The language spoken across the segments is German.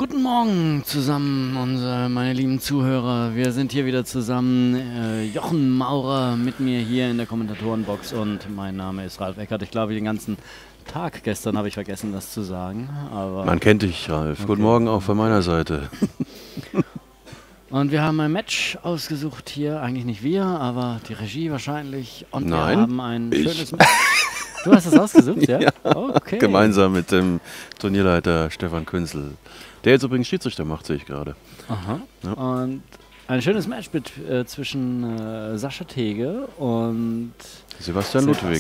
Guten Morgen zusammen, meine lieben Zuhörer. Wir sind hier wieder zusammen. Jochen Maurer mit mir hier in der Kommentatorenbox und mein Name ist Ralf Eckert. Ich glaube, den ganzen Tag gestern habe ich vergessen, das zu sagen. Aber Man kennt dich, Ralf. okay. Guten Morgen auch von meiner Seite. Und wir haben ein Match ausgesucht hier. Eigentlich nicht wir, aber die Regie wahrscheinlich. Und wir Nein, haben ein ich. schönes Match. Du hast es ausgesucht, ja? Ja, Okay. gemeinsam mit dem Turnierleiter Stefan Künzel. Der jetzt übrigens Schiedsrichter macht, sehe ich gerade. Aha. Ja. Und ein schönes Match zwischen Sascha Tege und Sebastian Ludwig.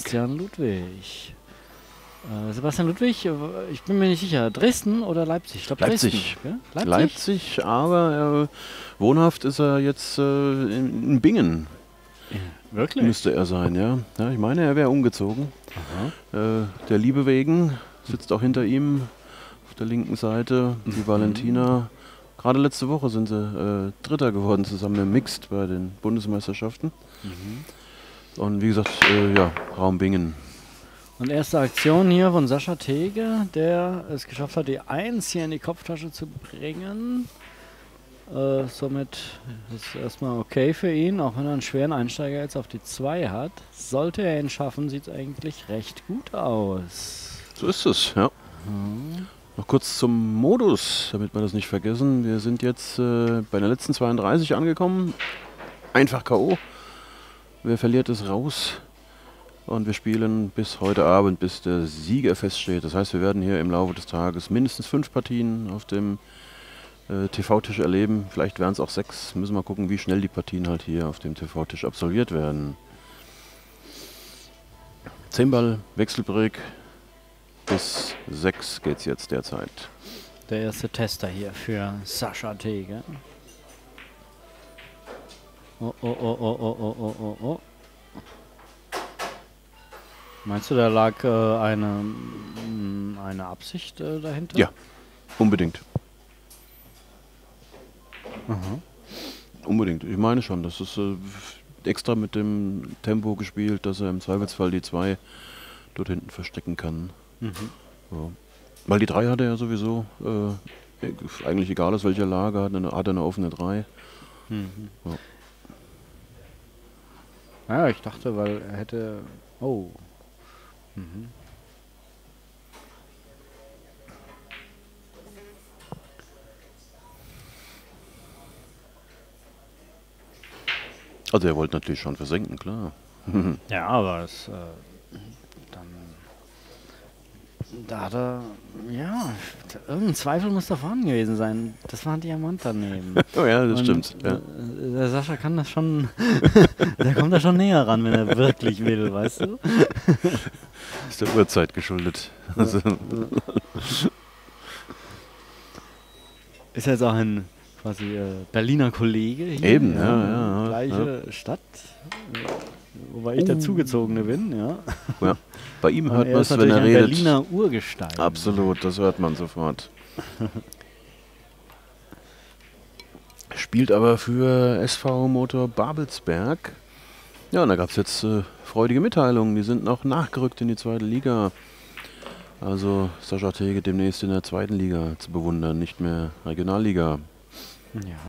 Sebastian Ludwig, ich bin mir nicht sicher, Dresden oder Leipzig? Ich glaube Leipzig. Dresden. Ja? Leipzig, aber wohnhaft ist er jetzt in Bingen. Ja, wirklich? Müsste er sein, ja. Ja, ich meine, er wäre umgezogen. Der Liebe wegen sitzt auch hinter ihm auf der linken Seite. Die Valentina. Gerade letzte Woche sind sie Dritter geworden zusammen im Mixed bei den Bundesmeisterschaften. Und wie gesagt, Raum Bingen. Und erste Aktion hier von Sascha Tege, der es geschafft hat, die 1 hier in die Kopftasche zu bringen. Somit ist erstmal okay für ihn, auch wenn er einen schweren Einsteiger jetzt auf die 2 hat. Sollte er ihn schaffen, sieht es eigentlich recht gut aus. So ist es, ja. Noch kurz zum Modus, damit wir das nicht vergessen. Wir sind jetzt bei der letzten 32 angekommen. Einfach K.O. Wer verliert, ist raus. Und wir spielen bis heute Abend, bis der Sieger feststeht. Das heißt, wir werden hier im Laufe des Tages mindestens 5 Partien auf dem TV-Tisch erleben. Vielleicht wären es auch 6. Müssen wir gucken, wie schnell die Partien halt hier auf dem TV-Tisch absolviert werden. 10 Ball, Wechselbreak. Bis 6 geht's jetzt derzeit. Der erste Tester hier für Sascha Tege. Oh. Meinst du, da lag eine Absicht dahinter? Ja, unbedingt. Unbedingt. Ich meine schon, das ist extra mit dem Tempo gespielt, dass er im Zweifelsfall die 2 dort hinten verstecken kann. Ja. Weil die 3 hat er ja sowieso, eigentlich egal aus welcher Lage, hat er eine offene 3. Ja. Ja, ich dachte, weil er hätte... Oh. Also er wollte natürlich schon versenken, klar. Ja, aber es... dann... Da hat er... Ja, irgendein Zweifel muss da vorhanden gewesen sein. Das war ein Diamant daneben. Oh ja, das Und, stimmt. Ja. Der Sascha kann das schon... der kommt da schon näher ran, wenn er wirklich will, weißt du? Ist der Uhrzeit geschuldet. Also, Ist jetzt auch ein quasi Berliner Kollege hier. Eben, ja. Gleiche Stadt. Wobei ich der Zugezogene bin, ja. Ja. Bei ihm Und hört er man ist es, wenn natürlich er ein redet. Berliner Urgestein. Absolut, das hört man sofort. Spielt aber für SV Motor Babelsberg. Ja, und da gab es jetzt freudige Mitteilungen. Die sind noch nachgerückt in die 2. Liga. Also Sascha Tege demnächst in der 2. Liga zu bewundern, nicht mehr Regionalliga. Ja.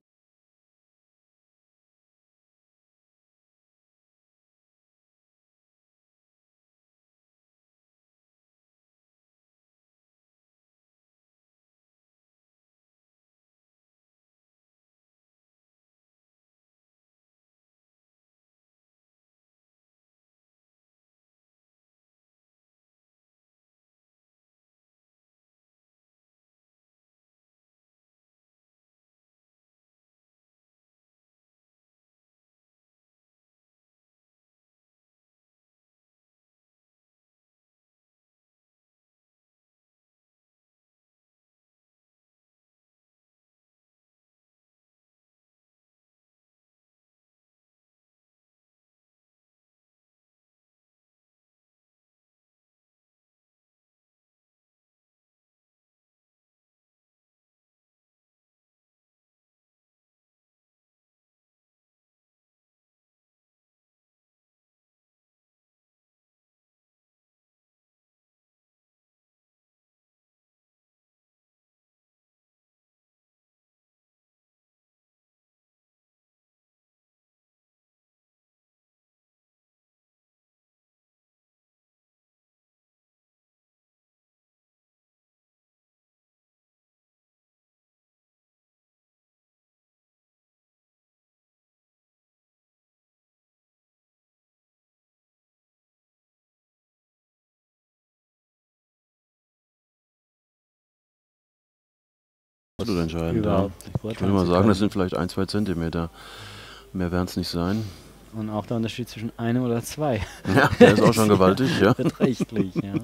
grundentscheidend. Überhaupt nicht Ich würde beurteilen mal zu sagen, das können. sind vielleicht 1, 2 Zentimeter. Mehr werden es nicht sein. Und auch der Unterschied zwischen einem oder zwei. Ja, der ist auch schon gewaltig, ja. Beträchtlich, ja.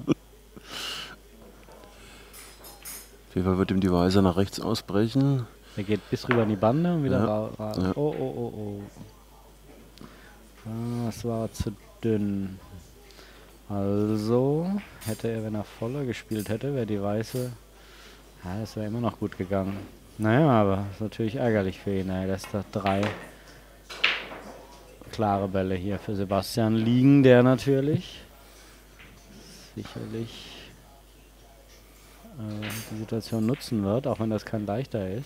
Auf jeden Fall wird ihm die Weiße nach rechts ausbrechen. Der geht bis rüber in die Bande und wieder Ja, raus. ja. Oh, oh, oh, oh. Ah, das war zu dünn. Also hätte er, wenn er voller gespielt hätte, wäre die Weiße. Ja, das wäre immer noch gut gegangen. Naja, aber ist natürlich ärgerlich für ihn. Er lässt da 3 klare Bälle hier für Sebastian liegen, der natürlich sicherlich die Situation nutzen wird, auch wenn das kein leichter ist.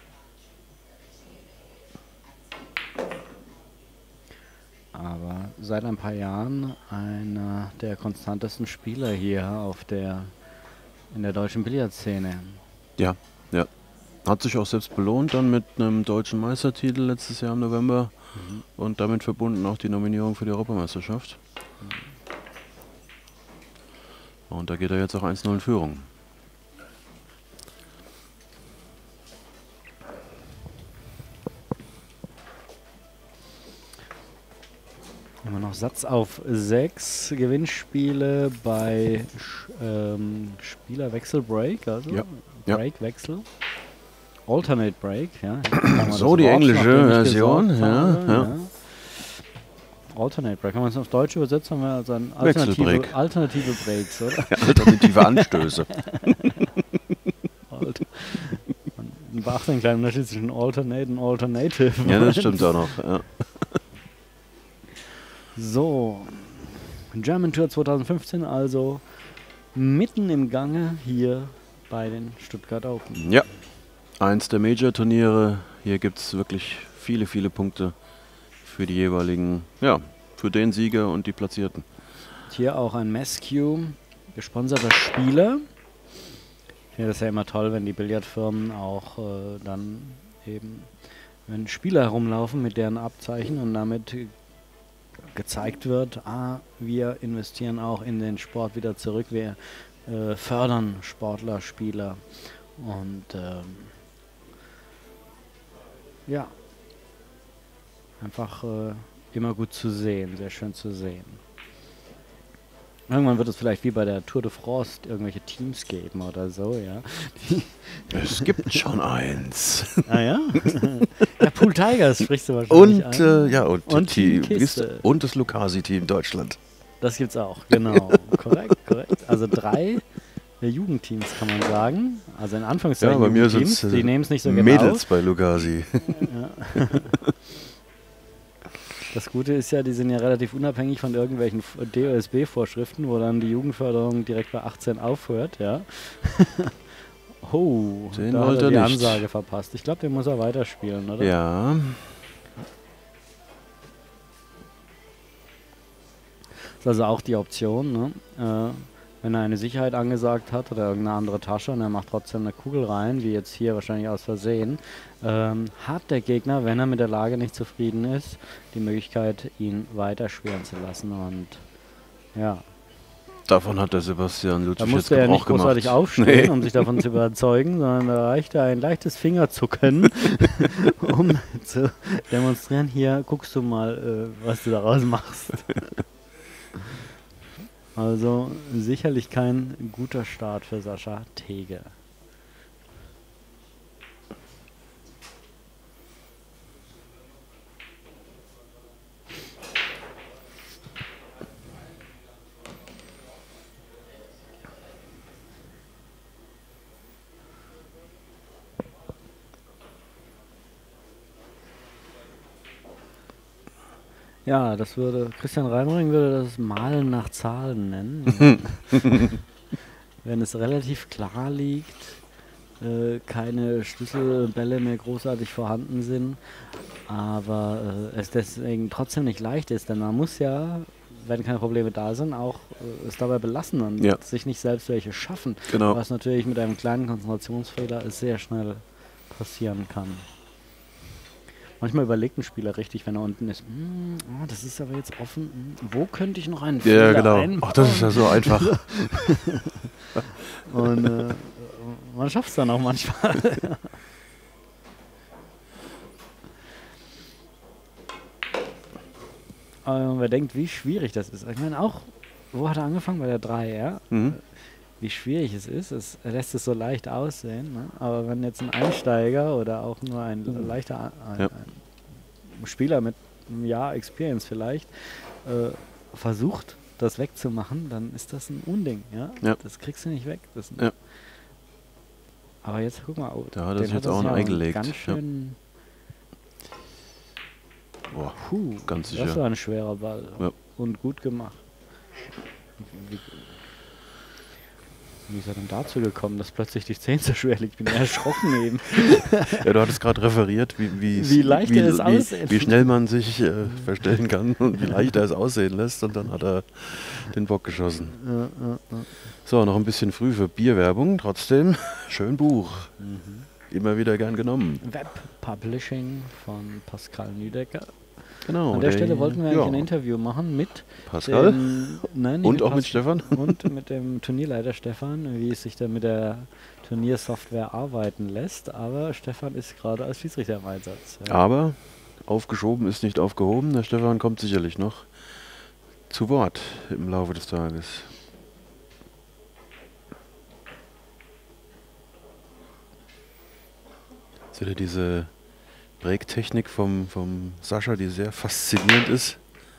Aber seit ein paar Jahren einer der konstantesten Spieler hier in der deutschen Billardszene. Ja, ja. Hat sich auch selbst belohnt dann mit einem deutschen Meistertitel letztes Jahr im November und damit verbunden auch die Nominierung für die Europameisterschaft. Und da geht er jetzt auch 1-0 in Führung. Immer noch Satz auf 6 Gewinnspiele bei Spielerwechsel Break, also Ja, ja. Breakwechsel. Alternate Break, ja. Kann man So, das die Wort, englische nachdem ich Version, gesagt ja, habe, ja. Alternate Break, kann man es auf Deutsch übersetzen, haben wir also ein Wechselbreak. alternative Breaks, oder? Alternative Anstöße. Man beachtet einen kleinen Unterschied zwischen Alternate und Alternative. Ja, das stimmt auch noch. Ja. So, German Tour 2015 also mitten im Gange hier bei den Stuttgart Open. Ja, eins der Major-Turniere. Hier gibt es wirklich viele, viele Punkte für die jeweiligen, ja, für den Sieger und die Platzierten. Hier auch ein Mescue, gesponserter Spieler. Ich finde das ja immer toll, wenn die Billardfirmen auch dann eben, wenn Spieler herumlaufen mit deren Abzeichen und damit gezeigt wird, wir investieren auch in den Sport wieder zurück, wir fördern Sportler, Spieler und ja, einfach immer gut zu sehen, sehr schön zu sehen. Irgendwann wird es vielleicht wie bei der Tour de France irgendwelche Teams geben oder so, ja. Es gibt schon eins. Ah ja? Ja, Pool Tigers sprichst du wahrscheinlich Und, an. ja, und, Und die, Team Kiste. und das Lucasi-Team Deutschland. Das gibt's auch, genau. Korrekt, korrekt. Also 3 Jugendteams kann man sagen. Also in Anführungszeichen Ja, bei mir Jugendteams, sind die nehmen es nicht so genau. Mädels bei Lucasi. Ja. Das Gute ist ja, die sind ja relativ unabhängig von irgendwelchen DOSB-Vorschriften, wo dann die Jugendförderung direkt bei 18 aufhört, ja. Oh, Den da hat wollte er die er nicht. Ansage verpasst. Ich glaube, den muss er weiterspielen, oder? Ja, Das ist also auch die Option, ne? Wenn er eine Sicherheit angesagt hat oder irgendeine andere Tasche und er macht trotzdem eine Kugel rein, wie jetzt hier wahrscheinlich aus Versehen, hat der Gegner, wenn er mit der Lage nicht zufrieden ist, die Möglichkeit, ihn weiterspielen zu lassen. Und ja, davon hat der Sebastian da Ludwig jetzt musste er Gebrauch nicht großartig gemacht. aufstehen, Nee. um sich davon zu überzeugen, sondern da reichte ein leichtes Fingerzucken, um zu demonstrieren, hier guckst du mal, was du daraus machst. Also sicherlich kein guter Start für Sascha Tege. Ja, das würde, Christian Reimering würde das Malen nach Zahlen nennen. Wenn es relativ klar liegt, keine Schlüsselbälle mehr großartig vorhanden sind, aber es deswegen trotzdem nicht leicht ist, denn man muss ja, wenn keine Probleme da sind, auch es dabei belassen und Ja. sich nicht selbst welche schaffen, Genau. was natürlich mit einem kleinen Konzentrationsfehler sehr schnell passieren kann. Manchmal überlegt ein Spieler richtig, wenn er unten ist, das ist aber jetzt offen, wo könnte ich noch einen Ja, Fehler genau. einbauen? Ach, das ist ja so einfach. Und man schafft es dann auch manchmal. wer denkt, wie schwierig das ist. Ich meine auch, wo hat er angefangen? Bei der 3, ja? Mhm. Wie schwierig es ist. Er lässt es so leicht aussehen. Ne? Aber wenn jetzt ein Einsteiger oder auch nur ein leichter Ja. ein Spieler mit einem Jahr Experience vielleicht versucht, das wegzumachen, dann ist das ein Unding. Ja? Ja. Das kriegst du nicht weg. Ja. Aber jetzt guck mal, Da hat er den sich jetzt auch ein Ei gelegt. Ganz schön. Boah, Puh, ganz das sicher. war ein schwerer Ball. Ja. Und gut gemacht. Wie ist er denn dazu gekommen, dass plötzlich die 10 so schwer liegt? Ich bin erschrocken eben. Ja, du hattest gerade referiert, Wie leicht er es aussehen wie schnell man sich verstellen kann und wie leicht er es aussehen lässt. Und dann hat er den Bock geschossen. So, noch ein bisschen früh für Bierwerbung. Trotzdem, schön Buch. Immer wieder gern genommen. Web Publishing von Pascal Niedecker. Genau. An der Stelle wollten wir eigentlich ein Interview machen mit Pascal nein, und auch mit Stefan. Und mit dem Turnierleiter Stefan, wie es sich da mit der Turniersoftware arbeiten lässt. Aber Stefan ist gerade als Schiedsrichter im Einsatz. Ja. Aber aufgeschoben ist nicht aufgehoben. Der Stefan kommt sicherlich noch zu Wort im Laufe des Tages. Jetzt wieder diese Breaktechnik vom Sascha, die sehr faszinierend ist.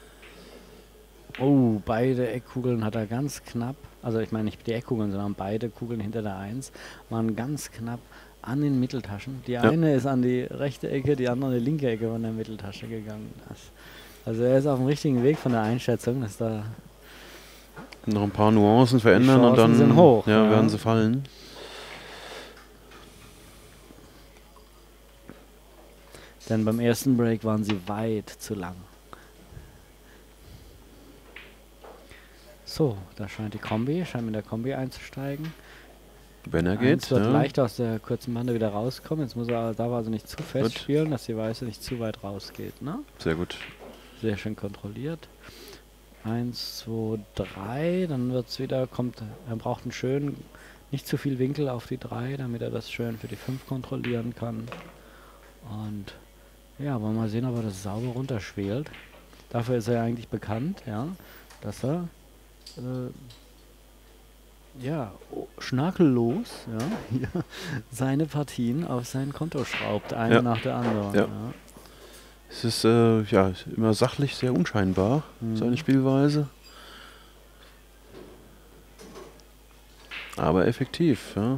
Oh, beide Eckkugeln hat er ganz knapp, also ich meine nicht die Eckkugeln, sondern beide Kugeln hinter der 1 waren ganz knapp an den Mitteltaschen. Die eine ist an die rechte Ecke, die andere an die linke Ecke von der Mitteltasche gegangen. Also er ist auf dem richtigen Weg von der Einschätzung, dass da noch ein paar Nuancen verändern die und dann sind hoch, ja. werden sie fallen. Denn beim ersten Break waren sie weit zu lang. So, da scheint mit der Kombi einzusteigen. Wenn er geht. Wird leicht aus der kurzen Bande wieder rauskommen. Jetzt muss er, darf er also nicht zu fest spielen, dass die Weiße nicht zu weit rausgeht. Ne? Sehr gut. Sehr schön kontrolliert. 1, 2, 3, dann wird es wieder, er braucht einen schönen, nicht zu viel Winkel auf die 3, damit er das schön für die 5 kontrollieren kann. Und ja, wollen wir mal sehen, ob er das sauber runterschwelt. Dafür ist er eigentlich bekannt, ja, dass er schnörkellos seine Partien auf sein Konto schraubt, eine nach der anderen. Ja. Es ist immer sachlich sehr unscheinbar, seine Spielweise. Aber effektiv, ja.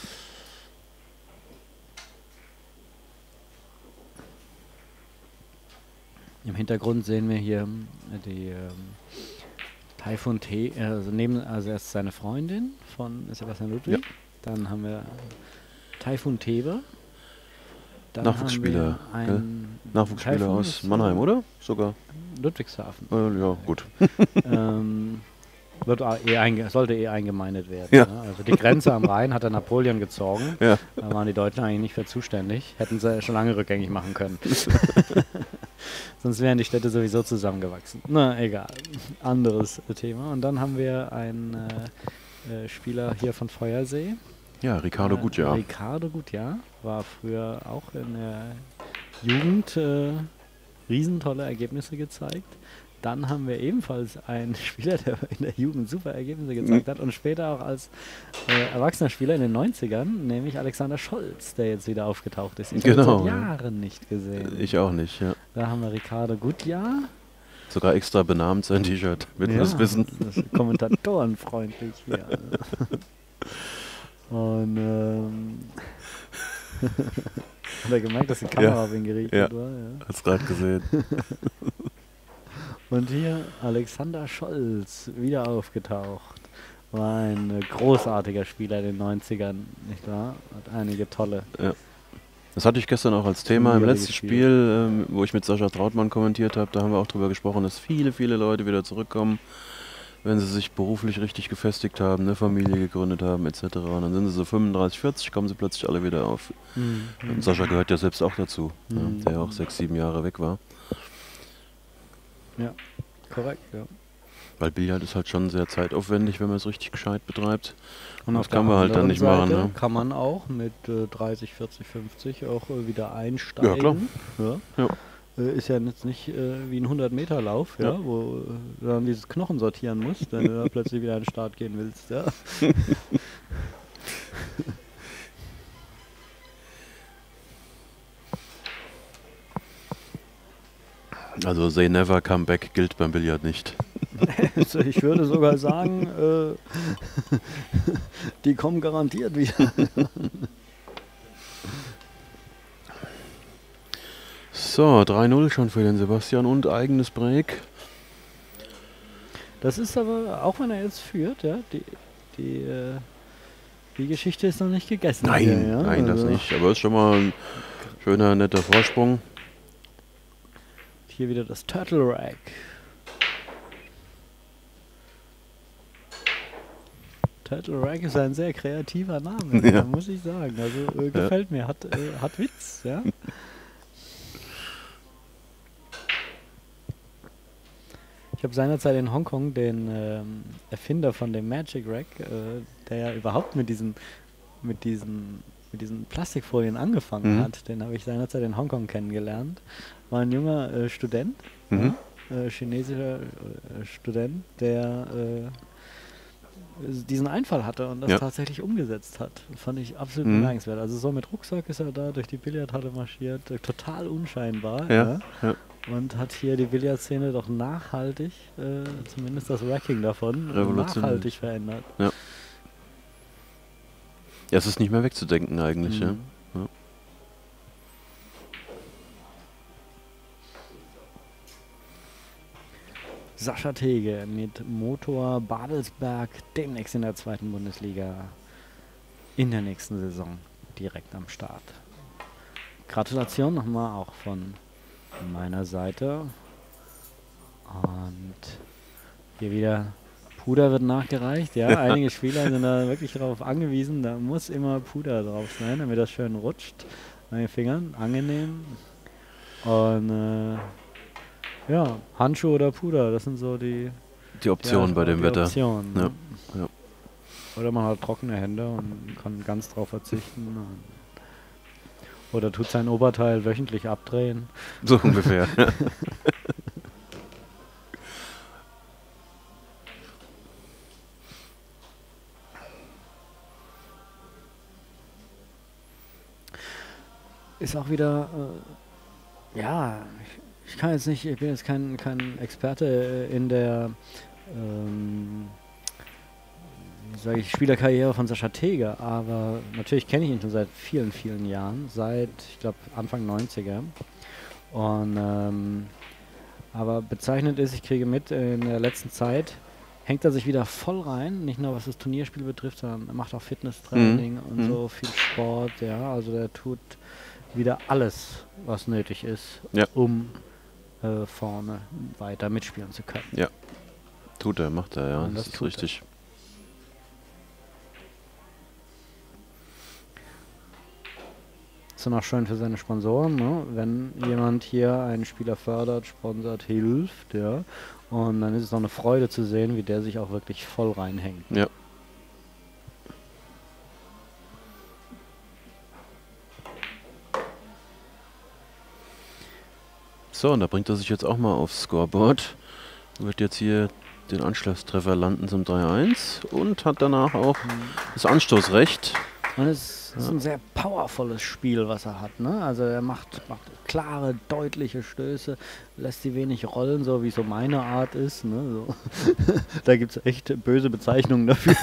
Im Hintergrund sehen wir hier die Taifun T, also erst seine Freundin von Sebastian Ludwig, dann haben wir Taifun Tebe, Nachwuchsspieler, Nachwuchsspieler aus Mannheim, oder? Sogar Ludwigshafen. Ja, gut. Sollte eingemeindet werden. Ja. Ne? Also die Grenze am Rhein hat der Napoleon gezogen. Ja. Da waren die Deutschen eigentlich nicht für zuständig. Hätten sie schon lange rückgängig machen können. Sonst wären die Städte sowieso zusammengewachsen. Na, egal. Anderes Thema. Und dann haben wir einen Spieler hier von Feuersee. Ja, Ricardo Gutjahr. Ricardo Gutjahr war früher auch in der Jugend riesentolle Ergebnisse gezeigt. Dann haben wir ebenfalls einen Spieler, der in der Jugend super Ergebnisse gezeigt hat und später auch als erwachsener Spieler in den 90ern, nämlich Alexander Scholz, der jetzt wieder aufgetaucht ist. Ich habe ihn seit Jahren nicht gesehen. Ich auch nicht, ja. Da haben wir Ricardo Gutjahr. Sogar extra benannt sein T-Shirt, mit das Wissen. Das ist kommentatorenfreundlich hier. Und hat er gemerkt, dass die Kamera auf ihn gerichtet war? Ja. Hat's gerade gesehen. Und hier Alexander Scholz, wieder aufgetaucht. War ein großartiger Spieler in den 90ern, nicht wahr? Hat einige tolle. Ja. Das hatte ich gestern auch als Thema im letzten Spiel, wo ich mit Sascha Trautmann kommentiert habe. Da haben wir auch drüber gesprochen, dass viele Leute wieder zurückkommen, wenn sie sich beruflich richtig gefestigt haben, eine Familie gegründet haben etc. Und dann sind sie so 35, 40, kommen sie plötzlich alle wieder auf. Und Sascha gehört ja selbst auch dazu, der auch 6, 7 Jahre weg war. Ja, korrekt, ja. Weil Billard ist halt schon sehr zeitaufwendig, wenn man es richtig gescheit betreibt. Und das kann man halt dann nicht machen. Ne? Kann man auch mit 30, 40, 50 auch wieder einsteigen. Ja, klar. Ja. ist ja jetzt nicht wie ein 100-Meter-Lauf, ja, wo du dann dieses Knochen sortieren musst, wenn du da plötzlich wieder an den Start gehen willst. Ja. Also They Never Come Back gilt beim Billard nicht. Also ich würde sogar sagen, die kommen garantiert wieder. So, 3-0 schon für den Sebastian und eigenes Break. Das ist aber, auch wenn er jetzt führt, ja, die Geschichte ist noch nicht gegessen. Nein, hier, ja? nein, das nicht. Aber ist schon mal ein schöner, netter Vorsprung. Hier wieder das Turtle Rack. Turtle Rack ist ein sehr kreativer Name, Ja. muss ich sagen. Also gefällt mir, hat Witz, ja. Ich habe seinerzeit in Hongkong den Erfinder von dem Magic Rack, der ja überhaupt mit diesen Plastikfolien angefangen hat, den habe ich seinerzeit in Hongkong kennengelernt. War ein junger Student, chinesischer Student, der diesen Einfall hatte und das tatsächlich umgesetzt hat. Fand ich absolut bemerkenswert. Also so mit Rucksack ist er da durch die Billardhalle marschiert, total unscheinbar. Ja. Und hat hier die Billardszene doch nachhaltig, zumindest das Racking davon, nachhaltig verändert. Ja. Ja, es ist nicht mehr wegzudenken eigentlich. Ja. Ja. Sascha Tege mit Motor Babelsberg demnächst in der 2. Bundesliga in der nächsten Saison direkt am Start. Gratulation nochmal auch von meiner Seite. Und hier wieder Puder wird nachgereicht. Ja, einige Spieler sind da wirklich darauf angewiesen, da muss immer Puder drauf sein, damit das schön rutscht an den Fingern. Angenehm. Und ja, Handschuhe oder Puder, das sind so die Optionen bei dem Wetter. Optionen, Ja. ne? Ja. Oder man hat trockene Hände und kann ganz drauf verzichten. Oder tut sein Oberteil wöchentlich abdrehen. So ungefähr. Ist auch wieder, ja, ich kann jetzt nicht, ich bin jetzt kein Experte in der, sage ich, Spielerkarriere von Sascha Tege, aber natürlich kenne ich ihn schon seit vielen, vielen Jahren, seit, ich glaube, Anfang 90er. Und, aber bezeichnend ist, ich kriege mit, in der letzten Zeit hängt er sich wieder voll rein, nicht nur was das Turnierspiel betrifft, sondern er macht auch Fitnesstraining und so, viel Sport, ja, also der tut wieder alles, was nötig ist, um vorne weiter mitspielen zu können. Ja, tut er, macht er, ja, Und das ist richtig. Ist dann auch schön für seine Sponsoren, ne? Wenn jemand hier einen Spieler fördert, sponsert, hilft, ja. Und dann ist es auch eine Freude zu sehen, wie der sich auch wirklich voll reinhängt. Ja. So, und da bringt er sich jetzt auch mal aufs Scoreboard. Wird jetzt hier den Anschlusstreffer landen zum 3-1 und hat danach auch das Anstoßrecht. Und es ist ein sehr powervolles Spiel, was er hat, ne? Also er macht klare, deutliche Stöße, lässt sie wenig rollen, so wie so meine Art ist, ne? So. Da gibt es echt böse Bezeichnungen dafür.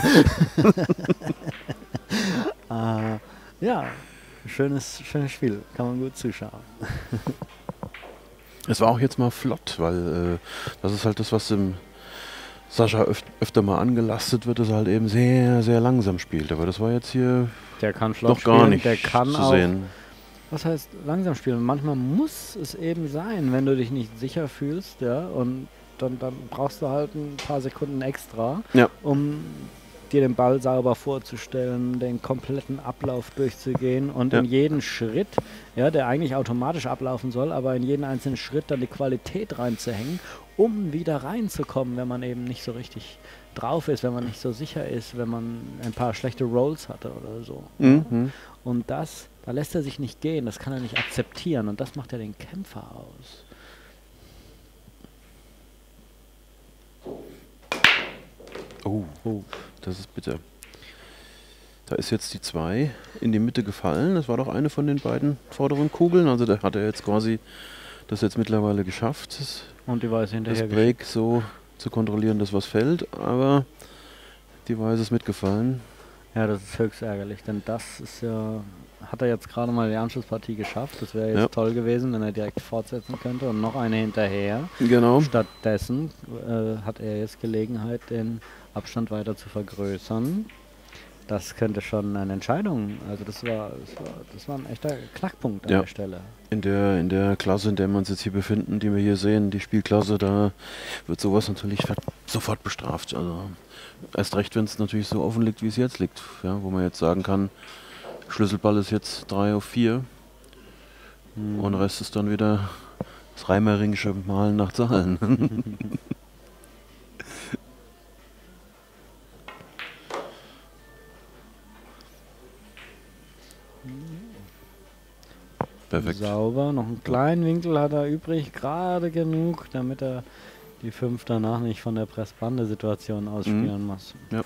Ja, schönes Spiel, kann man gut zuschauen. Es war auch jetzt mal flott, weil das ist halt das, was dem Sascha öfter mal angelastet wird, dass er halt eben sehr, sehr langsam spielt. Aber das war jetzt hier der kann flott noch gar spielen, nicht der kann zu auch sehen. Was heißt langsam spielen? Manchmal muss es eben sein, wenn du dich nicht sicher fühlst, ja, und dann brauchst du halt ein paar Sekunden extra, um dir den Ball sauber vorzustellen, den kompletten Ablauf durchzugehen und in jeden Schritt, ja, der eigentlich automatisch ablaufen soll, aber in jeden einzelnen Schritt dann die Qualität reinzuhängen, um wieder reinzukommen, wenn man eben nicht so richtig drauf ist, wenn man nicht so sicher ist, wenn man ein paar schlechte Rolls hatte oder so. Und das Da lässt er sich nicht gehen, das kann er nicht akzeptieren und das macht ja den Kämpfer aus. Oh, das ist bitter. Da ist jetzt die 2 in die Mitte gefallen. Das war doch eine von den beiden vorderen Kugeln. Also da hat er jetzt quasi das jetzt mittlerweile geschafft, Und die Weiße hinterher das Break so zu kontrollieren, dass was fällt. Aber die Weiße ist mitgefallen. Ja, das ist höchst ärgerlich, denn das ist ja, hat er jetzt gerade mal die Anschlusspartie geschafft. Das wäre jetzt toll gewesen, wenn er direkt fortsetzen könnte und noch eine hinterher. Genau. Stattdessen hat er jetzt Gelegenheit, den Abstand weiter zu vergrößern. Das könnte schon eine Entscheidung, also das war ein echter Knackpunkt an der Stelle. In der Klasse, in der wir uns jetzt hier befinden, die wir hier sehen, die Spielklasse, da wird sowas natürlich sofort bestraft. Also erst recht, wenn es natürlich so offen liegt, wie es jetzt liegt. Ja, wo man jetzt sagen kann, Schlüsselball ist jetzt 3 auf 4 und der Rest ist dann wieder das Reimerringische Malen nach Zahlen. Perfekt. Sauber, noch einen kleinen Winkel hat er übrig, gerade genug, damit er die 5 danach nicht von der Pressbande-Situation ausspielen muss. Ja.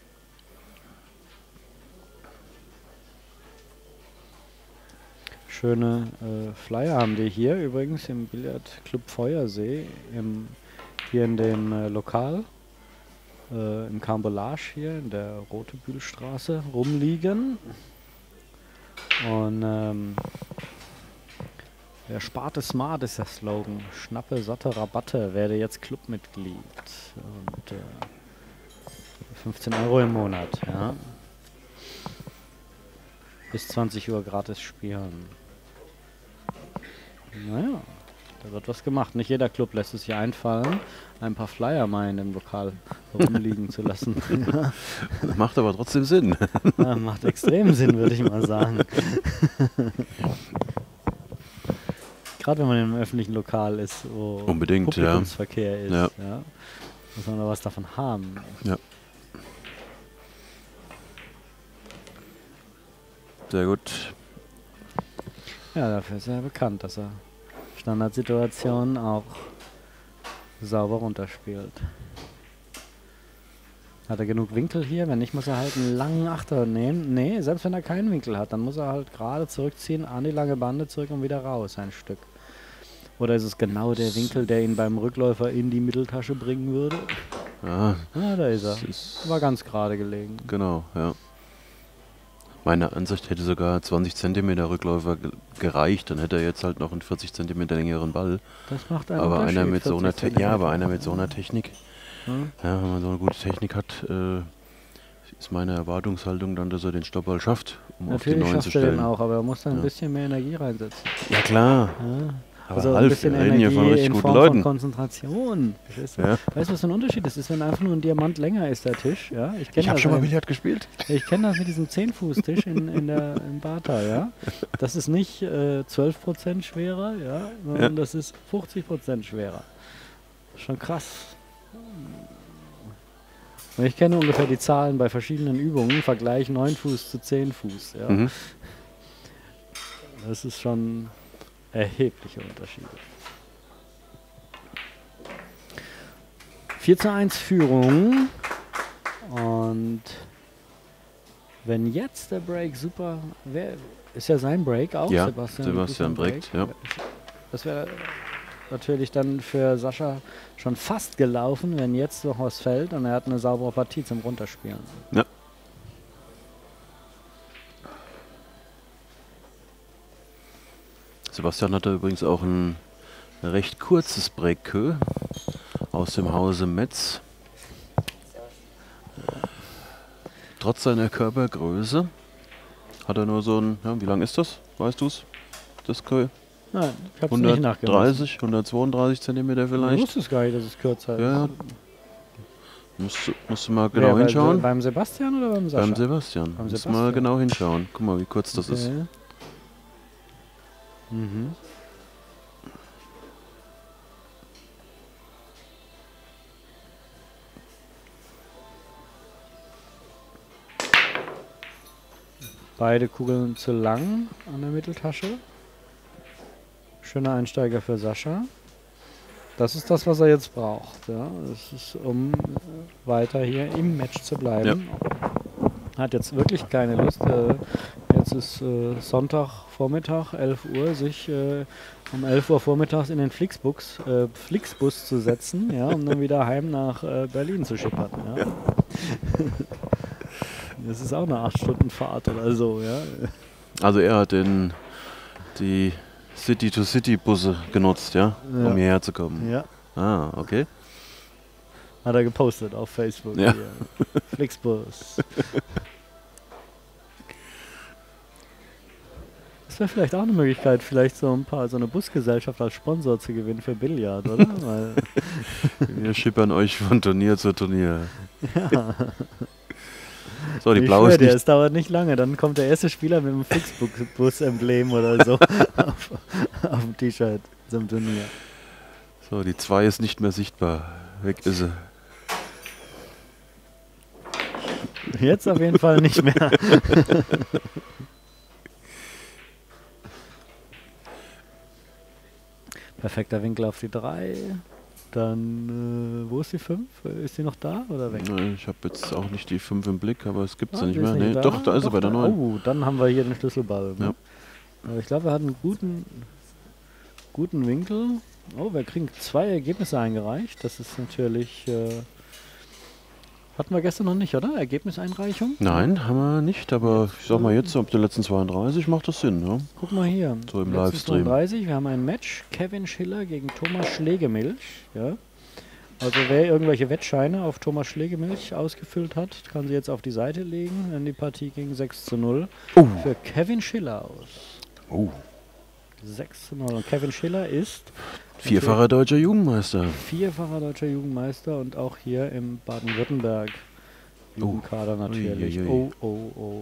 Schöne Flyer haben die hier übrigens im Billardclub Feuersee, hier in dem Lokal, im Carambolage hier in der Rotebühlstraße rumliegen. Und der Sparte Smart ist der Slogan. Schnappe, satte Rabatte, werde jetzt Clubmitglied. Und 15 € im Monat, ja. Bis 20 Uhr gratis spielen. Naja, da wird was gemacht. Nicht jeder Club lässt es sich einfallen, ein paar Flyer mal in dem Lokal rumliegen zu lassen. Macht aber trotzdem Sinn. Ja, macht extrem Sinn, würde ich mal sagen. Gerade wenn man in einem öffentlichen Lokal ist, wo Publikumsverkehr ist, ja, muss man da was davon haben. Ja. Sehr gut. Ja, dafür ist er bekannt, dass er Standardsituationen auch sauber runterspielt. Hat er genug Winkel hier? Wenn nicht, muss er halt einen langen Achter nehmen. Nee, selbst wenn er keinen Winkel hat, dann muss er halt gerade zurückziehen, an die lange Bande zurück und wieder raus, ein Stück. Oder ist es genau der Winkel, der ihn beim Rückläufer in die Mitteltasche bringen würde? Ja, da ist er. War ganz gerade gelegen. Genau, ja. Meiner Ansicht hätte sogar 20 cm Rückläufer gereicht, dann hätte er jetzt halt noch einen 40 cm längeren Ball. Das macht einen aber Unterschied, einer mit so einer Technik, ja, wenn man so eine gute Technik hat, ist meine Erwartungshaltung dann, dass er den Stoppball schafft, um natürlich auf die 9 zu stellen. Er den auch, aber er muss dann ein bisschen mehr Energie reinsetzen. Ja klar. Ja. Aber also Ralf, ein bisschen wir reden hier von Energie richtig in guten Form Leuten. von Konzentration. Weißt du, was für ein Unterschied das ist, wenn einfach nur ein Diamant länger ist, der Tisch? Ja? Ich habe schon mal Billard gespielt. Ich kenne das mit diesem 10-Fuß-Tisch im Bata. Ja? Das ist nicht 12% schwerer, ja? Sondern das ist 50% schwerer. Schon krass. Und ich kenne ungefähr die Zahlen bei verschiedenen Übungen, Vergleich 9 Fuß zu 10 Fuß. Ja? Das ist schon erhebliche Unterschiede. 4:1 Führung. Und wenn jetzt der Break super, ist ja sein Break auch? Ja, Sebastian breakt, ja. Das wäre natürlich dann für Sascha schon fast gelaufen, wenn jetzt noch was fällt und er hat eine saubere Partie zum Runterspielen. Ja. Sebastian hatte übrigens auch ein recht kurzes Break-Queue aus dem Hause Metz. Trotz seiner Körpergröße hat er nur so ein, ja, wie lang ist das? Weißt du es? Das Queue? Nein, ich habe es nicht nachgemessen. 130, 132 cm vielleicht. Ich wusste es gar nicht, dass es kürzer ist. Ja, musst du mal genau hinschauen. Beim Sebastian oder beim Sascha? Beim Sebastian. Musst du mal genau hinschauen. Guck mal, wie kurz das ist. Mhm. Beide Kugeln zu lang an der Mitteltasche. Schöner Einsteiger für Sascha. Das ist das, was er jetzt braucht. Ja. Das ist, um weiter hier im Match zu bleiben. Ja. Hat jetzt wirklich keine Lust. Jetzt ist Sonntagvormittag, 11 Uhr, sich um 11 Uhr vormittags in den Flixbus zu setzen, ja, um dann wieder heim nach Berlin zu schippern. Ja. Das ist auch eine 8-Stunden-Fahrt oder so. Ja. Also er hat die City-to-City-Busse genutzt, ja, um hierher zu kommen. Ja. Ah, okay. Hat er gepostet auf Facebook. Ja. Hier. Flixbus. Das wäre vielleicht auch eine Möglichkeit, vielleicht so eine Busgesellschaft als Sponsor zu gewinnen für Billard, oder? Weil Wir schippern euch von Turnier zu Turnier. ja. So, die Ich blaue schwör ist dir, nicht. es dauert nicht lange, dann kommt der erste Spieler mit einem Flixbus-Emblem oder so auf dem T-Shirt zum Turnier. So, die 2 ist nicht mehr sichtbar. Weg ist sie. Jetzt auf jeden Fall nicht mehr. Perfekter Winkel auf die 3. Dann, wo ist die 5? Ist sie noch da oder weg? Ich habe jetzt auch nicht die 5 im Blick, aber es gibt sie Ah, nicht die ist mehr. Nee, da. doch, da ist sie bei der 9. Oh, dann haben wir hier den Schlüsselball. Ne? Ja. Ich glaube, wir hatten einen guten Winkel. Oh, wir kriegen 2 Ergebnisse eingereicht. Das ist natürlich... hatten wir gestern noch nicht, oder? Ergebniseinreichung? Nein, haben wir nicht, aber ich sag mal jetzt, ab der letzten 32 macht das Sinn, ja? Guck mal hier. So im Letztes Livestream. 32, wir haben ein Match. Kevin Schiller gegen Thomas Schlegelmilch. Ja. Also wer irgendwelche Wettscheine auf Thomas Schlegelmilch ausgefüllt hat, kann sie jetzt auf die Seite legen. Denn die Partie ging 6:0 für Kevin Schiller aus. Oh. 6:0. Und Kevin Schiller ist Vierfacher deutscher Jugendmeister. vierfacher deutscher Jugendmeister und auch hier im Baden-Württemberg Jugendkader natürlich. Uiuiui. Oh.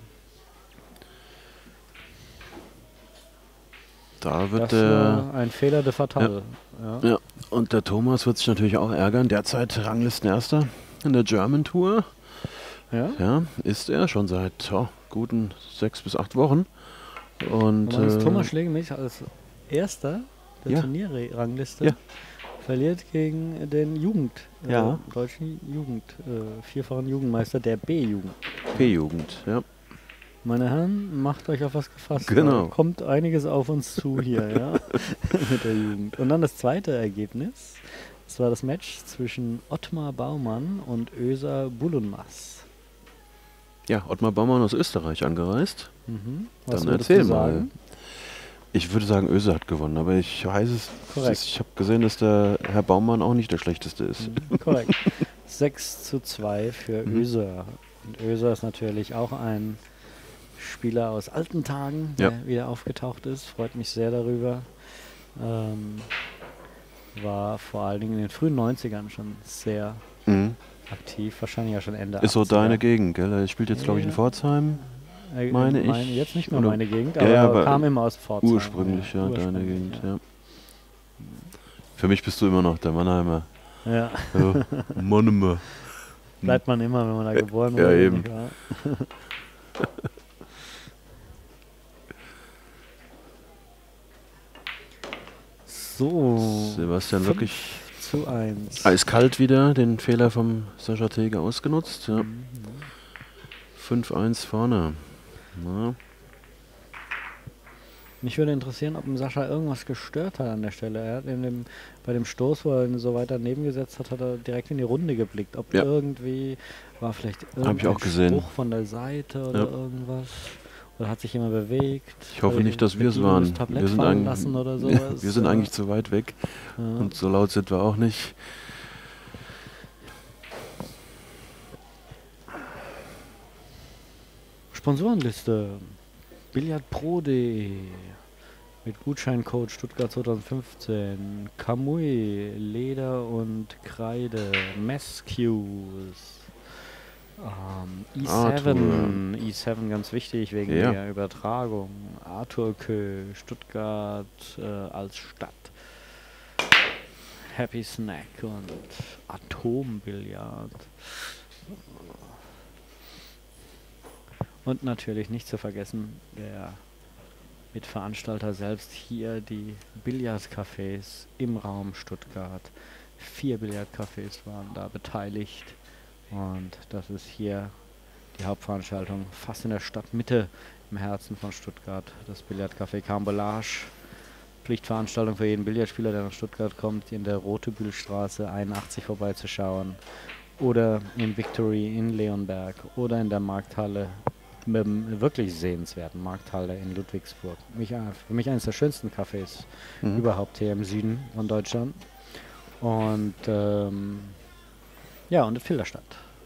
Da wird Das der. war ein Fehler de fatal. Ja. Ja, und der Thomas wird sich natürlich auch ärgern. Derzeit Ranglistenerster in der German Tour. Ja? Ja, ist er schon seit guten 6 bis 8 Wochen. Und Man ist Thomas Schlegelmilch als erster der Ja. Turnierrangliste Ja. verliert gegen den deutschen vierfachen Jugendmeister der B-Jugend. P-Jugend, ja. Meine Herren, macht euch auf was gefasst. Genau. Da kommt einiges auf uns zu hier, ja, mit der Jugend. Und dann das zweite Ergebnis. Das war das Match zwischen Ottmar Baumann und Özer Bulunmas. Ja, Ottmar Baumann aus Österreich angereist. Was Dann würdest erzähl du mal. sagen? Ich würde sagen, Öse hat gewonnen, aber ich weiß es. Korrekt. Ich habe gesehen, dass der Herr Baumann auch nicht der schlechteste ist. Korrekt. 6:2 für Özer. Und Özer ist natürlich auch ein Spieler aus alten Tagen, der wieder aufgetaucht ist. Freut mich sehr darüber. War vor allen Dingen in den frühen 90ern schon sehr aktiv. Wahrscheinlich ja schon Ende Ist so 80er. deine Gegend, gell? Er spielt jetzt, glaube ich, in Pforzheim. meine ich. Jetzt nicht mehr Oder- meine Gegend, Ja, aber, ja, aber kam immer aus Pforzheim. Ursprünglich, ja, deine Ursprünglich, Gegend, ja. Für mich bist du immer noch der Mannheimer. Ja. Ja, Mannheimer. Bleibt man immer, wenn man da geboren Ja, wurde. eben. nicht wahr? So. Sebastian wirklich 5:1. eiskalt wieder, den Fehler vom Sascha Teger ausgenutzt. Ja. 5-1 vorne. Ja. Mich würde interessieren, ob dem Sascha irgendwas gestört hat an der Stelle. Er hat bei dem Stoß, wo er ihn so weit daneben gesetzt hat, hat er direkt in die Runde geblickt. Ob Ja. irgendwie war vielleicht Hab ich irgendein auch gesehen. Spruch von der Seite oder Ja. irgendwas. Oder hat sich jemand bewegt. Ich hoffe Oder nicht, dass wir es Bedienung waren. das Tablett Wir sind, fallen eigentlich, lassen oder ja, sowas. wir sind Ja. eigentlich zu weit weg Ja. und so laut sind wir auch nicht. Sponsorenliste. Billardpro.de mit Gutscheincode Stuttgart 2015. Kamui, Leder und Kreide. Messcues. E7. E7 ganz wichtig wegen Ja. der Übertragung. Arthur Kö, Stuttgart als Stadt. Happy Snack und Atombillard. Und natürlich nicht zu vergessen, der Mitveranstalter selbst hier, die Billardcafés im Raum Stuttgart. 4 Billardcafés waren da beteiligt. Und das ist hier die Hauptveranstaltung, fast in der Stadtmitte, im Herzen von Stuttgart. Das Billardcafé Carambolage. Pflichtveranstaltung für jeden Billardspieler, der nach Stuttgart kommt, in der Rotebühlstraße 81 vorbeizuschauen. Oder im Victory in Leonberg. Oder in der Markthalle, wirklich sehenswerten Markthalle in Ludwigsburg. Für mich eines der schönsten Cafés überhaupt hier im Süden von Deutschland. Und ja, und Filderstadt.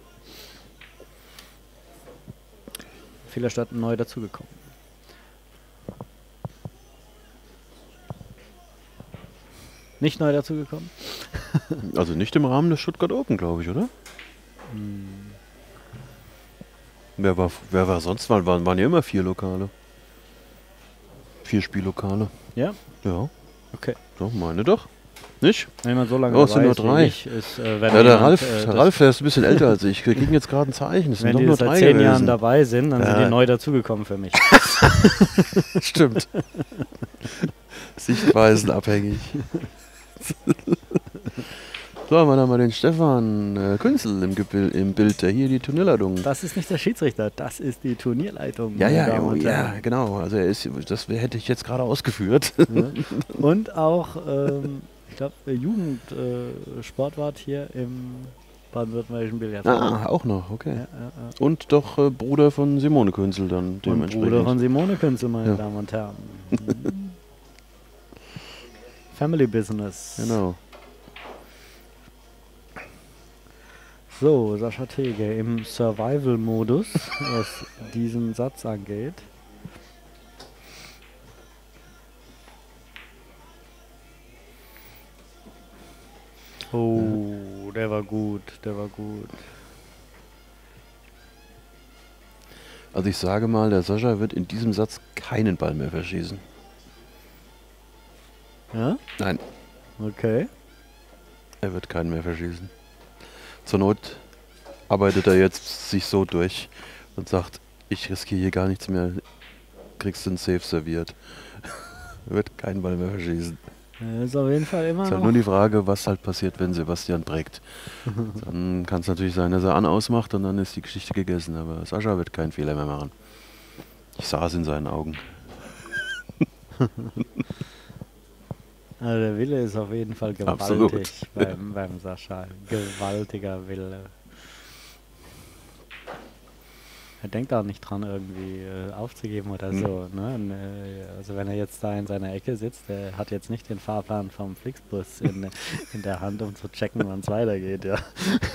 Filderstadt neu dazugekommen. Nicht neu dazugekommen? Also nicht im Rahmen des Stuttgart Open, glaube ich, oder? Wer war sonst? Waren ja immer 4 Lokale. 4 Spiellokale. Ja? Ja. Okay. So, meine doch. Nicht? Wenn man so lange Oh, es sind nur 3. ist, wenn Ja, der jemand, Ralf, der ist ein bisschen älter als ich. Wir kriegen jetzt gerade ein Zeichen. Es sind wenn doch die nur seit 3 10 gewesen. Jahren dabei sind, dann sind Ja. die neu dazugekommen für mich. Stimmt. Sichtweisenabhängig. So, haben wir da mal den Stefan Künzel im Bild, der hier die Turnierleitung. Das ist nicht der Schiedsrichter, das ist die Turnierleitung. Ja, meine ja, Damen und ja, Herren. genau. Also das hätte ich jetzt gerade ausgeführt. Ja. Und auch, ich glaube, Jugendsportwart hier im baden-württembergischen Billardverein. Auch noch, okay. Ja. Und doch Bruder von Simone Künzel dann Und dementsprechend. Bruder von Simone Künzel, meine Ja. Damen und Herren. Family Business. Genau. So, Sascha Tege im Survival-Modus, was diesen Satz angeht. Oh, der war gut, der war gut. Also ich sage mal, der Sascha wird in diesem Satz keinen Ball mehr verschießen. Ja? Nein, Okay. er wird keinen mehr verschießen. Zur Not arbeitet er jetzt sich so durch und sagt, ich riskiere hier gar nichts mehr, kriegst du einen Safe serviert. Er wird keinen Ball mehr verschießen. Ist auf jeden Fall immer Es ist halt noch. nur die Frage, was halt passiert, wenn Sebastian prägt. Dann kann es natürlich sein, dass er ausmacht und dann ist die Geschichte gegessen. Aber Sascha wird keinen Fehler mehr machen. Ich sah es in seinen Augen. Also der Wille ist auf jeden Fall gewaltig Absolut. beim Sascha. Gewaltiger Wille. Er denkt auch nicht dran, irgendwie aufzugeben oder so. Ne? Und, also wenn er jetzt da in seiner Ecke sitzt, der hat jetzt nicht den Fahrplan vom Flixbus in der Hand, um zu checken, wann es weitergeht. Ja.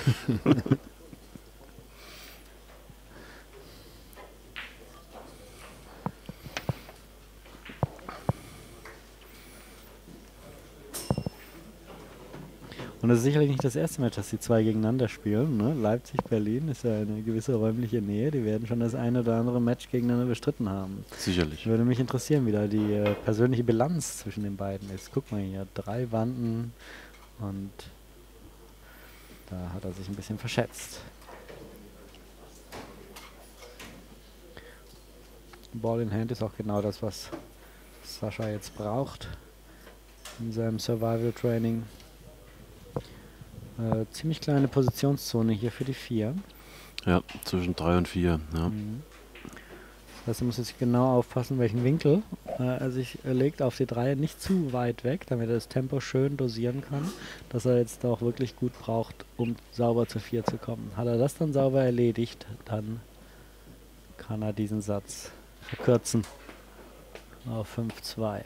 Und das ist sicherlich nicht das erste Match, dass die zwei gegeneinander spielen. Ne? Leipzig-Berlin ist ja eine gewisse räumliche Nähe. Die werden schon das eine oder andere Match gegeneinander bestritten haben. Sicherlich. Würde mich interessieren, wie da die persönliche Bilanz zwischen den beiden ist. Guck mal hier, 3 Wanden und da hat er sich ein bisschen verschätzt. Ball in Hand ist auch genau das, was Sascha jetzt braucht in seinem Survival-Training. Ziemlich kleine Positionszone hier für die 4. Ja, zwischen 3 und 4. Ja. Das heißt, er muss jetzt genau aufpassen, welchen Winkel er sich legt auf die 3. Nicht zu weit weg, damit er das Tempo schön dosieren kann, dass er jetzt auch wirklich gut braucht, um sauber zur 4 zu kommen. Hat er das dann sauber erledigt, dann kann er diesen Satz verkürzen auf 5-2.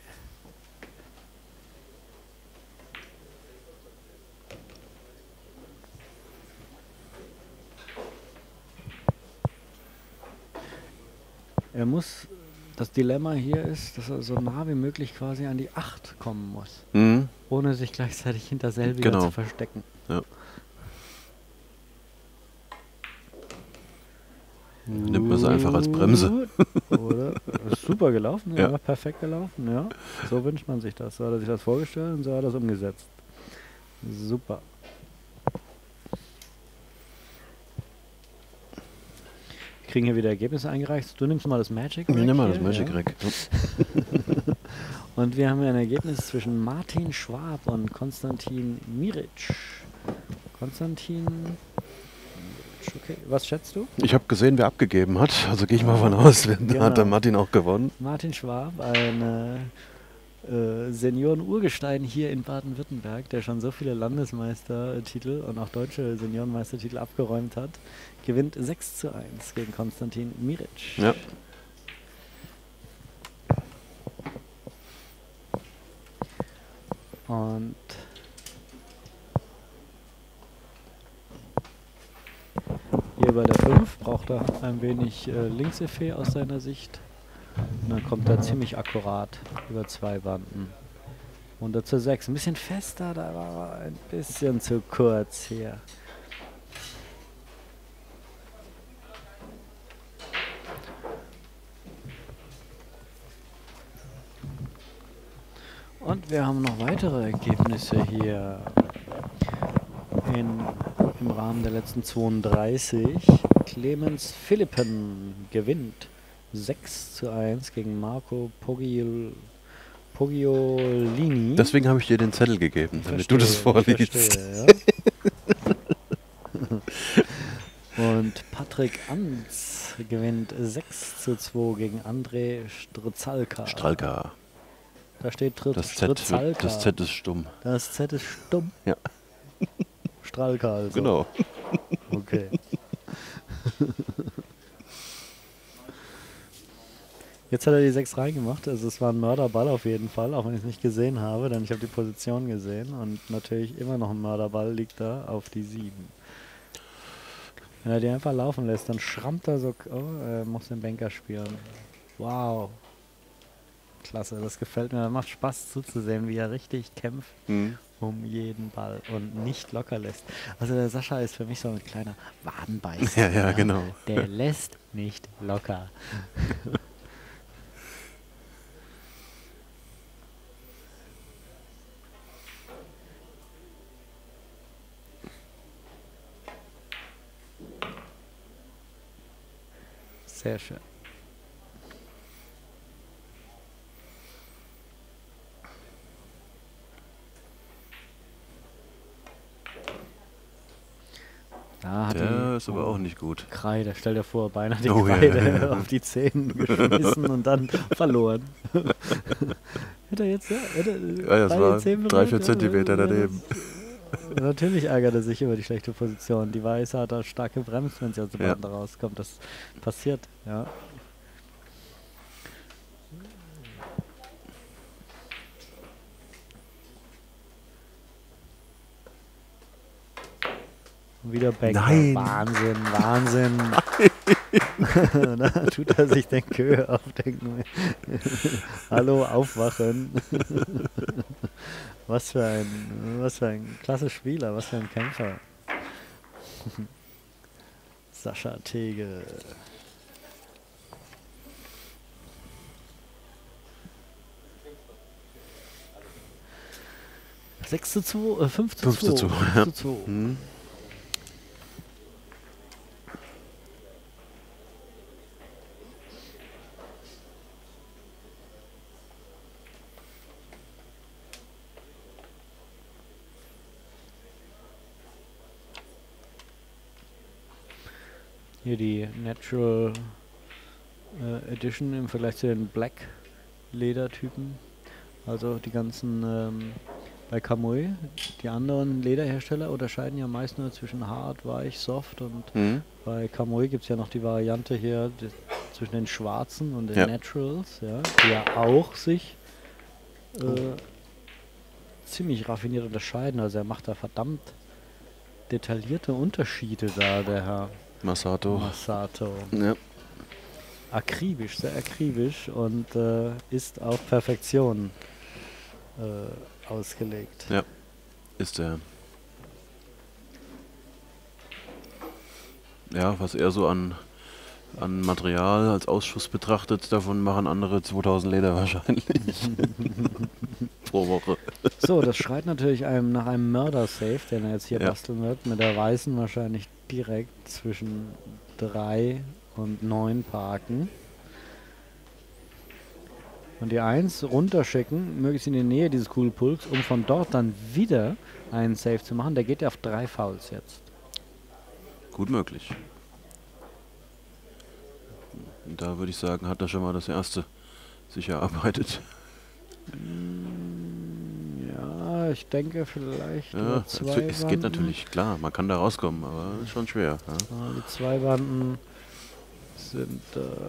Er muss, das Dilemma hier ist, dass er so nah wie möglich quasi an die 8 kommen muss, Mhm. ohne sich gleichzeitig hinter Selbiger Genau. zu verstecken. Ja. Nimmt man es einfach als Bremse. Oder? Ist super gelaufen, ja. Ja. Perfekt gelaufen, ja. So wünscht man sich das. So hat er sich das vorgestellt und so hat er es umgesetzt. Super. Ich kriegen hier wieder Ergebnisse eingereicht. Du nimmst mal das Magic Wir Rack nehmen mal hier, das Magic ja. Rack. Und wir haben hier ein Ergebnis zwischen Martin Schwab und Konstantin Miric. Konstantin Miric, okay. Was schätzt du? Ich habe gesehen, wer abgegeben hat. Also gehe ich mal von aus, da Genau. hat der Martin auch gewonnen. Martin Schwab, ein Senioren-Urgestein hier in Baden-Württemberg, der schon so viele Landesmeistertitel und auch deutsche Seniorenmeistertitel abgeräumt hat, gewinnt 6:1 gegen Konstantin Miric. Ja. Und hier bei der 5 braucht er ein wenig Linkseffet aus seiner Sicht. Und dann kommt er ziemlich akkurat über 2 Banden. Runter zur 6. Ein bisschen fester, da war er ein bisschen zu kurz hier. Und wir haben noch weitere Ergebnisse hier im Rahmen der letzten 32. Clemens Philippen gewinnt 6:1 gegen Marco Pogiolini. Deswegen habe ich dir den Zettel gegeben, damit du das vorliest. Verstehe, ja. Und Patrick Anz gewinnt 6:2 gegen André Strzelka. Stralka. Da steht Das Z ist stumm. Das Z ist stumm? Ja. Stralka also. Genau. Okay. Jetzt hat er die 6 reingemacht, also es war ein Mörderball auf jeden Fall, auch wenn ich es nicht gesehen habe, denn ich habe die Position gesehen und natürlich immer noch ein Mörderball liegt da auf die 7. Wenn er die einfach laufen lässt, dann schrammt er so, oh, er muss den Banker spielen. Wow. Klasse, das gefällt mir, macht Spaß zuzusehen, wie er richtig kämpft um jeden Ball und nicht locker lässt. Also der Sascha ist für mich so ein kleiner Wadenbeißer. Ja, genau. Der lässt nicht locker. Sehr schön. Da hat Der ist aber auch nicht gut. Kreide, stell dir vor, beinahe die Oh, ja, Kreide ja. auf die Zehen geschmissen und dann verloren. Hätte er jetzt, ja? Ja, das war 3-4 Zentimeter daneben. Natürlich ärgert er sich über die schlechte Position. Die Weiße hat da stark gebremst, wenn sie aus der Bande rauskommt. Das passiert, ja. Wieder Banker. Nein. Wahnsinn. Da tut er sich den Köhe aufdenken. Hallo, aufwachen. Was für ein klasse Spieler, was für ein Kämpfer. Sascha Tegel. 6:2, 5:2. 5:2, ja. Hier die Natural Edition im Vergleich zu den Black Ledertypen. Also die ganzen bei Kamui, die anderen Lederhersteller unterscheiden ja meist nur zwischen hart, weich, soft und bei Kamui gibt es ja noch die Variante hier zwischen den schwarzen und den Naturals, ja, die ja auch sich ziemlich raffiniert unterscheiden. Also er macht da verdammt detaillierte Unterschiede da, der Herr Masato. Ja. Akribisch, sehr akribisch und ist auf Perfektion ausgelegt. Ja, ist er. Ja, was er so an Material als Ausschuss betrachtet, davon machen andere 2000 Leder wahrscheinlich. Pro Woche. So, das schreit natürlich nach einem Mörder-Safe, den er jetzt hier basteln wird, mit der Weißen wahrscheinlich direkt zwischen 3 und und 9 parken. Und die 1 runterschicken, möglichst in die Nähe dieses Kugelpulks, um von dort dann wieder einen Save zu machen. Der geht ja auf 3 Fouls jetzt. Gut möglich. Und da würde ich sagen, hat er schon mal das erste sich erarbeitet. Ja, ich denke vielleicht Ja, zwei es Banden. geht natürlich, klar, man kann da rauskommen, aber ist schon schwer. Ja. Die 2 Banden sind...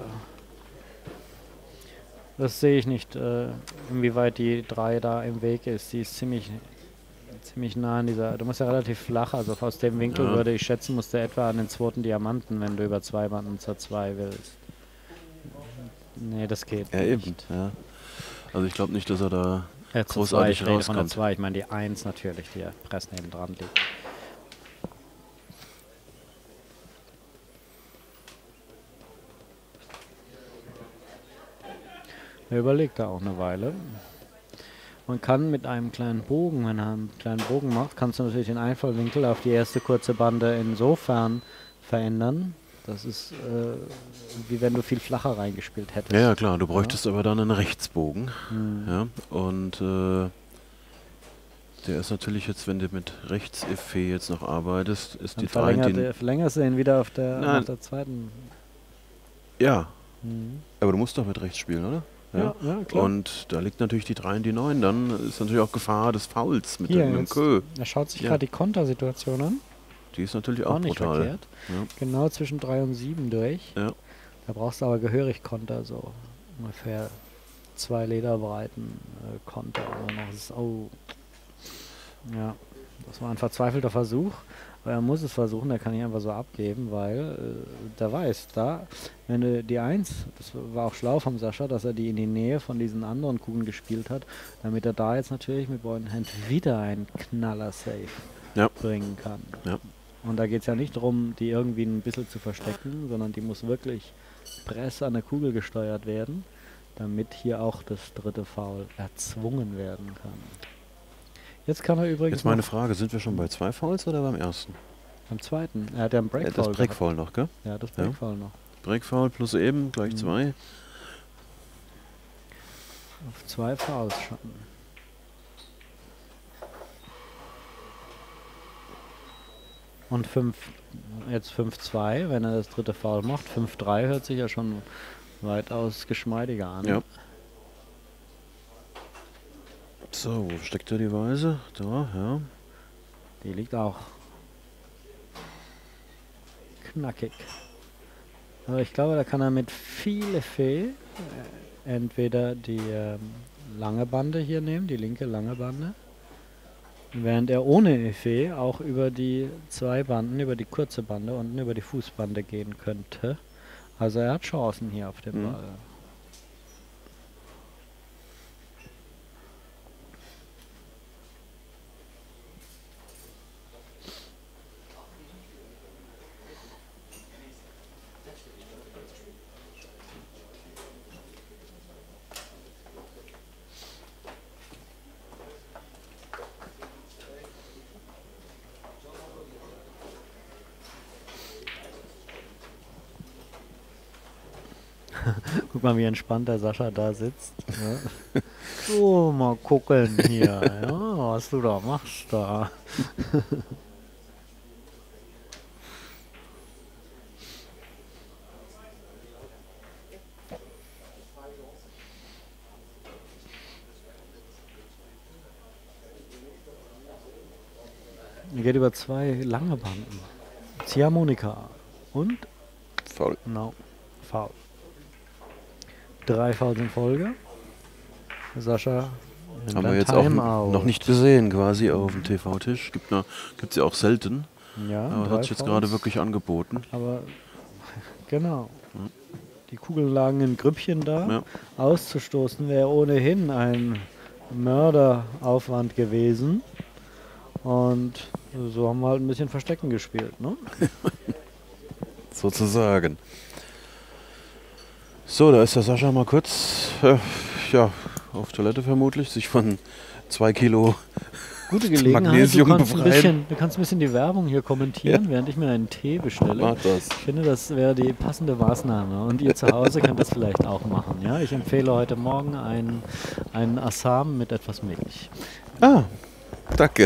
das sehe ich nicht, inwieweit die 3 da im Weg ist. Die ist ziemlich nah an dieser... Du musst ja relativ flach, also aus dem Winkel würde ich schätzen, musst du etwa an den 2. Diamanten, wenn du über 2 Banden zur 2 willst. Nee, das geht Ja, nicht. eben. Ja. Also ich glaube nicht, dass er da Zur 2, großartig ich rede von der rauskommt. 2, ich meine die 1 natürlich, die ja press neben dran liegt. Er überlegt da auch eine Weile. Man kann mit einem kleinen Bogen, wenn er einen kleinen Bogen macht, kannst du natürlich den Einfallwinkel auf die erste kurze Bande insofern verändern. Das ist wie wenn du viel flacher reingespielt hättest. Ja, klar, du bräuchtest aber dann einen Rechtsbogen. Ja, und der ist natürlich jetzt, wenn du mit Rechtseffet jetzt noch arbeitest, ist Dann die 3 verlängerst du ihn wieder auf der, Nein. auf der zweiten. Ja, aber du musst doch mit rechts spielen, oder? Ja, klar. Und da liegt natürlich die 3 und die 9, dann ist natürlich auch Gefahr des Fouls mit Hier dem jetzt. Kö. Er schaut sich Ja. gerade die Kontersituation an. Die ist natürlich Auch auch nicht brutal. verkehrt. Ja. Genau zwischen 3 und 7 durch. Ja. Da brauchst du aber gehörig Konter, so ungefähr 2 Lederbreiten Konter. Also noch ist, oh. Ja, das war ein verzweifelter Versuch. Aber er muss es versuchen, er kann nicht einfach so abgeben, weil der weiß, da, wenn du die 1, das war auch schlau vom Sascha, dass er die in die Nähe von diesen anderen Kugeln gespielt hat, damit er da jetzt natürlich mit Boy in Hand wieder einen Knaller-Safe bringen kann. Ja. Und da geht es ja nicht darum, die irgendwie ein bisschen zu verstecken, sondern die muss wirklich press an der Kugel gesteuert werden, damit hier auch das 3. Foul erzwungen werden kann. Jetzt kann er übrigens Jetzt meine noch Frage, sind wir schon bei 2 Fouls oder beim ersten? beim 2. Er hat ja einen Breakfoul. Das Breakfoul noch, gell? Ja, das Breakfoul noch. Breakfoul plus eben, gleich 2. Auf 2 Fouls schon. Und jetzt 5-2, wenn er das 3. Foul macht. 5-3 hört sich ja schon weitaus geschmeidiger an. Ja. So, wo steckt er die Weise? Da, ja. Die liegt auch knackig. Aber ich glaube, da kann er mit viel Effet entweder die lange Bande hier nehmen, die linke lange Bande, während er ohne Effet auch über die 2 Banden, über die kurze Bande unten über die Fußbande gehen könnte. Also er hat Chancen hier auf dem Ball. Guck mal, wie entspannt der Sascha da sitzt. Ja. So, mal gucken hier, ja, was du da machst da. Er geht über 2 lange Banden. Ziehharmonika und Foul. no, Foul. 3 Fouls in Folge. Sascha nimmt Haben wir ein jetzt auch Timeout. noch nicht gesehen, quasi auf dem TV-Tisch. Gibt es ja auch selten. Ja, Aber 3 hat sich jetzt Fouls. gerade wirklich angeboten. Aber genau. Die Kugeln lagen in Grüppchen da. Ja. Auszustoßen wäre ohnehin ein Mörderaufwand gewesen. Und so haben wir halt ein bisschen Verstecken gespielt, ne? Sozusagen. So, da ist der Sascha mal kurz auf Toilette vermutlich, sich von 2 Kilo Gute Gelegenheit, Magnesium du kannst befreien. du kannst ein bisschen die Werbung hier kommentieren, während ich mir einen Tee bestelle. Mach das. Ich finde, das wäre die passende Maßnahme. Und ihr zu Hause könnt das vielleicht auch machen. Ja? Ich empfehle heute Morgen einen Assam mit etwas Milch. Ah, danke.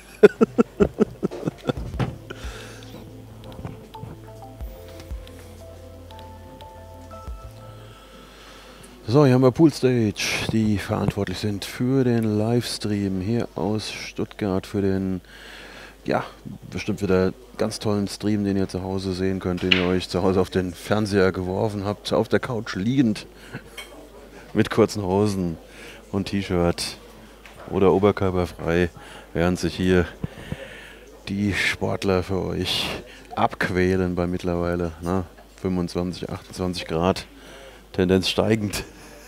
So, hier haben wir Poolstage, die verantwortlich sind für den Livestream hier aus Stuttgart, für den, ja, bestimmt wieder ganz tollen Stream, den ihr zu Hause sehen könnt, den ihr euch zu Hause auf den Fernseher geworfen habt, auf der Couch liegend, mit kurzen Hosen und T-Shirt oder oberkörperfrei, während sich hier die Sportler für euch abquälen bei mittlerweile 25, 28 Grad, Tendenz steigend.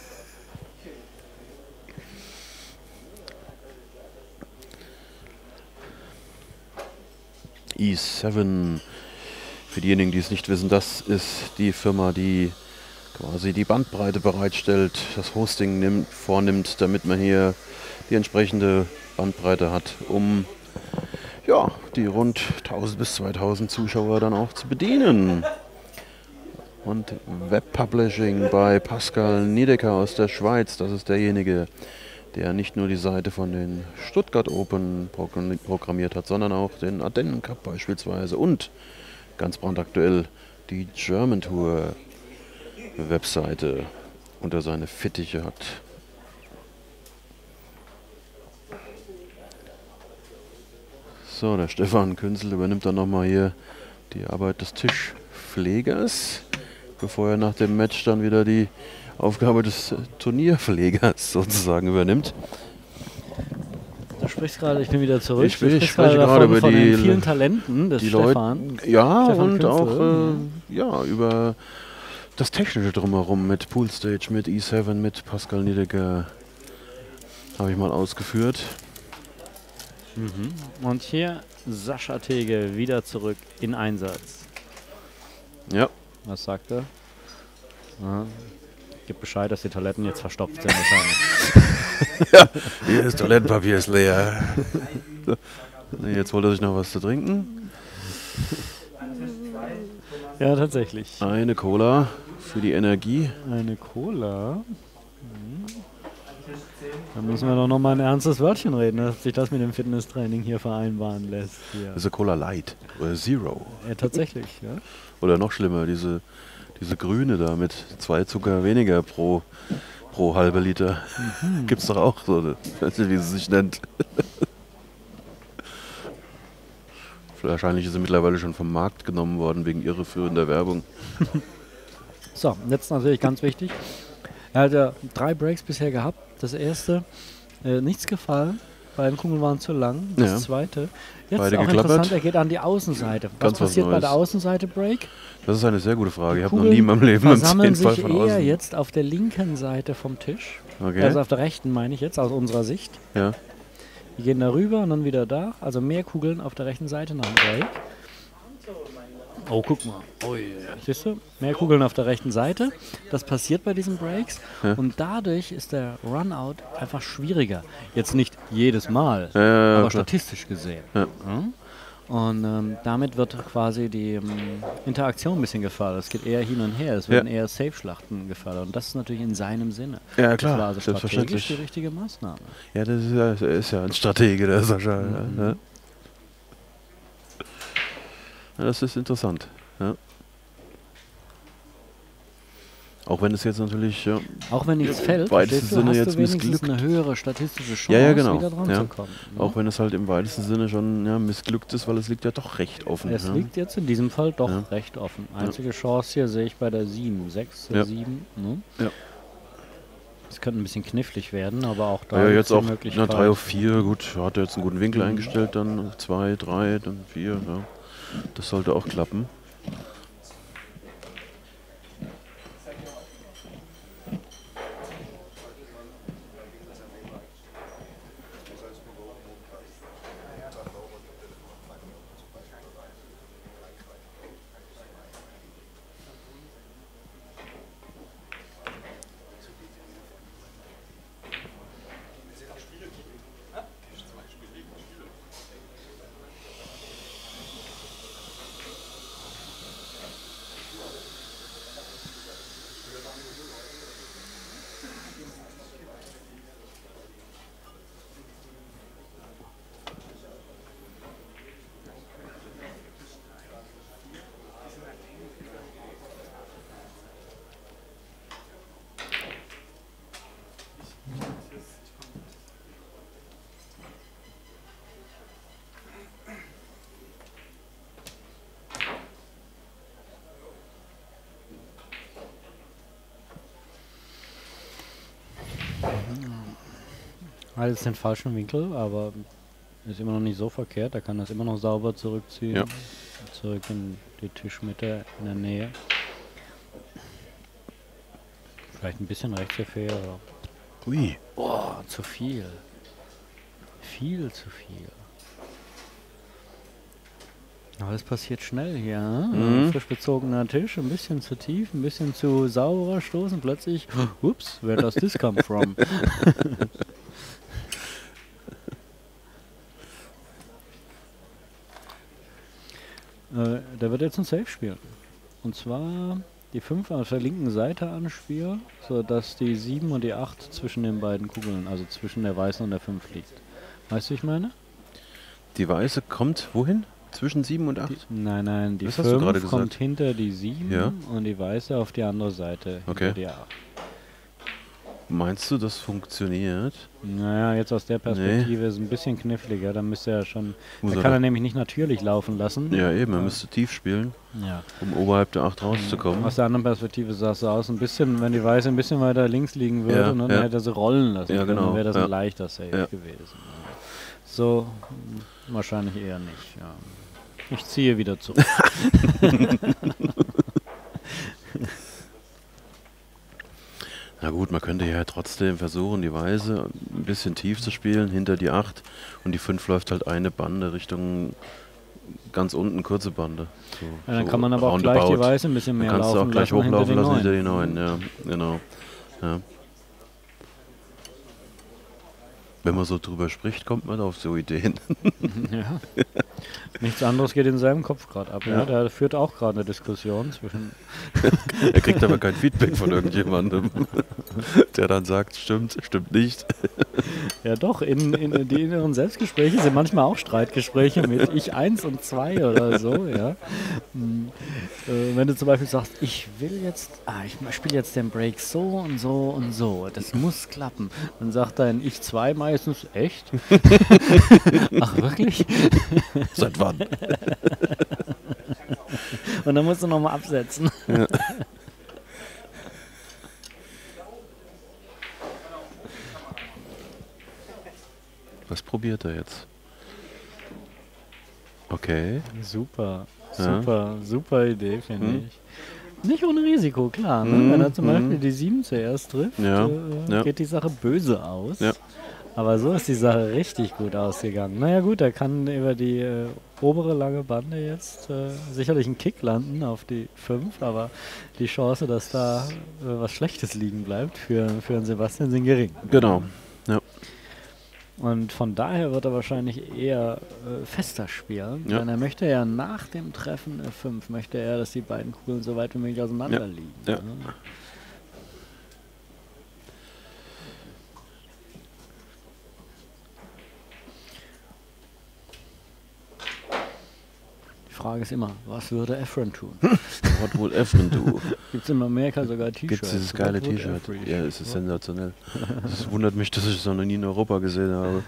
E7, für diejenigen, die es nicht wissen, das ist die Firma, die quasi die Bandbreite bereitstellt, das Hosting vornimmt, damit man hier die entsprechende Bandbreite hat, um ja, die rund 1000 bis 2000 Zuschauer dann auch zu bedienen. Und Webpublishing bei Pascal Niedecker aus der Schweiz, das ist derjenige, der nicht nur die Seite von den Stuttgart Open programmiert hat, sondern auch den Ardennen Cup beispielsweise und ganz brandaktuell die German Tour Webseite unter seine Fittiche hat. So, der Stefan Künzel übernimmt dann nochmal hier die Arbeit des Tischpflegers, bevor er nach dem Match dann wieder die Aufgabe des Turnierpflegers sozusagen übernimmt. Du sprichst gerade, ich bin wieder zurück. Ich spreche gerade über von die den vielen Talenten des die Stefan. Leute, ja, Stefan und Künzel, auch ja, über das Technische drumherum mit Poolstage, mit E7, mit Pascal Niedecker habe ich mal ausgeführt. Und hier Sascha Tege wieder zurück in Einsatz. Ja, Was sagt er? Ja. Gib Bescheid, dass die Toiletten jetzt verstopft sind wahrscheinlich. hier ist Toilettenpapier ist leer. Nee, jetzt wollte er sich noch was zu trinken. Ja, tatsächlich. Eine Cola für die Energie. Eine Cola. Da müssen wir doch noch mal ein ernstes Wörtchen reden, dass sich das mit dem Fitnesstraining hier vereinbaren lässt. Hier. Das ist eine Cola Light oder Zero. Ja, tatsächlich. Ja. Oder noch schlimmer, diese grüne da mit 2 Zucker weniger pro halbe Liter. Gibt's doch auch so, ich weiß nicht, wie sie sich nennt. Wahrscheinlich ist sie mittlerweile schon vom Markt genommen worden wegen irreführender Werbung. So, jetzt natürlich ganz wichtig. Er hat ja 3 Breaks bisher gehabt. Das erste, nichts gefallen. Beiden Kugeln waren zu lang. Das Ja. zweite, jetzt Beide auch geklappert. interessant, er geht an die Außenseite. Was Ganz was passiert bei Neues. der Außenseite Break? Das ist eine sehr gute Frage. Ich habe noch Kugeln nie in meinem Leben einen versammeln 10-Fall sich von eher außen. jetzt auf der linken Seite vom Tisch. Okay. Also auf der rechten meine ich jetzt, aus unserer Sicht. Ja. Die gehen da rüber und dann wieder da. Also mehr Kugeln auf der rechten Seite nach dem Break. Oh, guck mal. Oh, yeah. Siehst du? Mehr Kugeln auf der rechten Seite. Das passiert bei diesen Breaks. Ja. Und dadurch ist der Runout einfach schwieriger. Jetzt nicht jedes Mal, Ja, aber klar. statistisch gesehen. Ja. Ja? Und damit wird quasi die Interaktion ein bisschen gefördert. Es geht eher hin und her. Es werden eher Safe-Schlachten gefördert. Und das ist natürlich in seinem Sinne. Ja, klar, Das war also strategisch selbstverständlich. die richtige Maßnahme. Ja, das ist ja ein Stratege, der Sascha. Ja. Ja, das ist interessant. Ja. Auch wenn es jetzt natürlich Auch wenn nichts fällt, weitesten verstehst du, Sinne hast jetzt du wenigstens missglückt. eine höhere statistische Chance, Ja, genau. wieder dran Ja. zu kommen. Ne? Auch wenn es halt im weitesten Sinne schon missglückt ist, weil es liegt ja doch recht offen. Es ja. liegt jetzt in diesem Fall doch Ja. recht offen. Einzige Chance hier sehe ich bei der 7, 6, Ja. 7. Ne? Ja. Das könnte ein bisschen knifflig werden, aber auch da Ja, gibt's jetzt die auch Möglichkeit. 3 auf 4, gut, hat er jetzt einen guten Winkel eingestellt, dann 2, 3, dann 4, ja. Das sollte auch klappen. Hat jetzt den falschen Winkel, aber ist immer noch nicht so verkehrt. Er kann das immer noch sauber zurückziehen. Ja. Zurück in die Tischmitte in der Nähe. Vielleicht ein bisschen rechts der Fähre. Ui. Boah, zu viel. Viel zu viel. Aber es passiert schnell hier. Ne? Frisch bezogener Tisch, ein bisschen zu tief, ein bisschen zu sauberer Stoß und plötzlich, ups, where does this come from? Der wird jetzt ein Safe spielen. Und zwar die 5 auf der linken Seite anspielen, sodass die 7 und die 8 zwischen den beiden Kugeln, also zwischen der weißen und der 5 liegt. Weißt du, wie ich meine? Die Weiße kommt wohin? Zwischen 7 und 8? Nein, die Das hast du gerade 5 kommt gesagt. hinter die 7 Ja. und die Weiße auf die andere Seite Okay. hinter die 8. Meinst du, das funktioniert? Naja, jetzt aus der Perspektive ist es ein bisschen kniffliger. Da müsste er schon. Muss Da er kann da- er nämlich nicht natürlich laufen lassen. Ja, eben, er müsste tief spielen, Ja. um oberhalb der 8 rauszukommen. Aus der anderen Perspektive sah es so aus, ein bisschen, wenn die Weiße ein bisschen weiter links liegen würde, Ja, ne, dann ja. hätte er sie rollen lassen. Ja, können, genau, Dann wäre das ja. ein leichter Save Ja. gewesen. So, wahrscheinlich eher nicht. Ja. Ich ziehe wieder zurück. Na gut, man könnte ja trotzdem versuchen, die Weiße ein bisschen tief zu spielen, hinter die 8 und die 5 läuft halt eine Bande Richtung ganz unten, kurze Bande. So, Ja, dann so kann man aber auch gleich die roundabout. Weiße ein bisschen Dann mehr kannst du laufen auch gleich lassen hochlaufen lassen hinter die 9. 9, ja, genau. Ja. Wenn man so drüber spricht, kommt man auf so Ideen. Ja. Nichts anderes geht in seinem Kopf gerade ab. Ja. Ja. Der führt auch gerade eine Diskussion zwischen. Er kriegt aber kein Feedback von irgendjemandem, der dann sagt, stimmt nicht. Ja, doch, in die inneren Selbstgespräche sind manchmal auch Streitgespräche mit ich 1 und 2 oder so, ja. Wenn du zum Beispiel sagst, ich spiele jetzt den Break so und so und so, das muss klappen. Dann sagt dein ich 2 meistens, echt? Ach, wirklich? Seit wann? Und dann musst du nochmal absetzen. Ja. Was probiert er jetzt? Okay. Super, Ja. super Idee, finde Hm. ich. Nicht ohne Risiko, klar. Ne? Hm, Wenn er zum hm. Beispiel die 7 zuerst trifft, Ja, ja. geht die Sache böse aus. Ja. Aber so ist die Sache richtig gut ausgegangen. Naja gut, er kann über die obere lange Bande jetzt sicherlich einen Kick landen auf die 5, aber die Chance, dass da was Schlechtes liegen bleibt für einen Sebastian, sind gering. Genau. Ja. Und von daher wird er wahrscheinlich eher fester spielen, Ja. denn er möchte ja nach dem Treffen F5, möchte er, dass die beiden Kugeln so weit wie möglich auseinander Ja. liegen. Ja. Ne? Die Frage ist immer, was würde Efren tun? What would Efren do? Gibt es in Amerika sogar T-Shirts? Gibt es dieses geile What would T-Shirt? Efren Ja, es ist sensationell. Es wundert mich, dass ich es noch nie in Europa gesehen habe.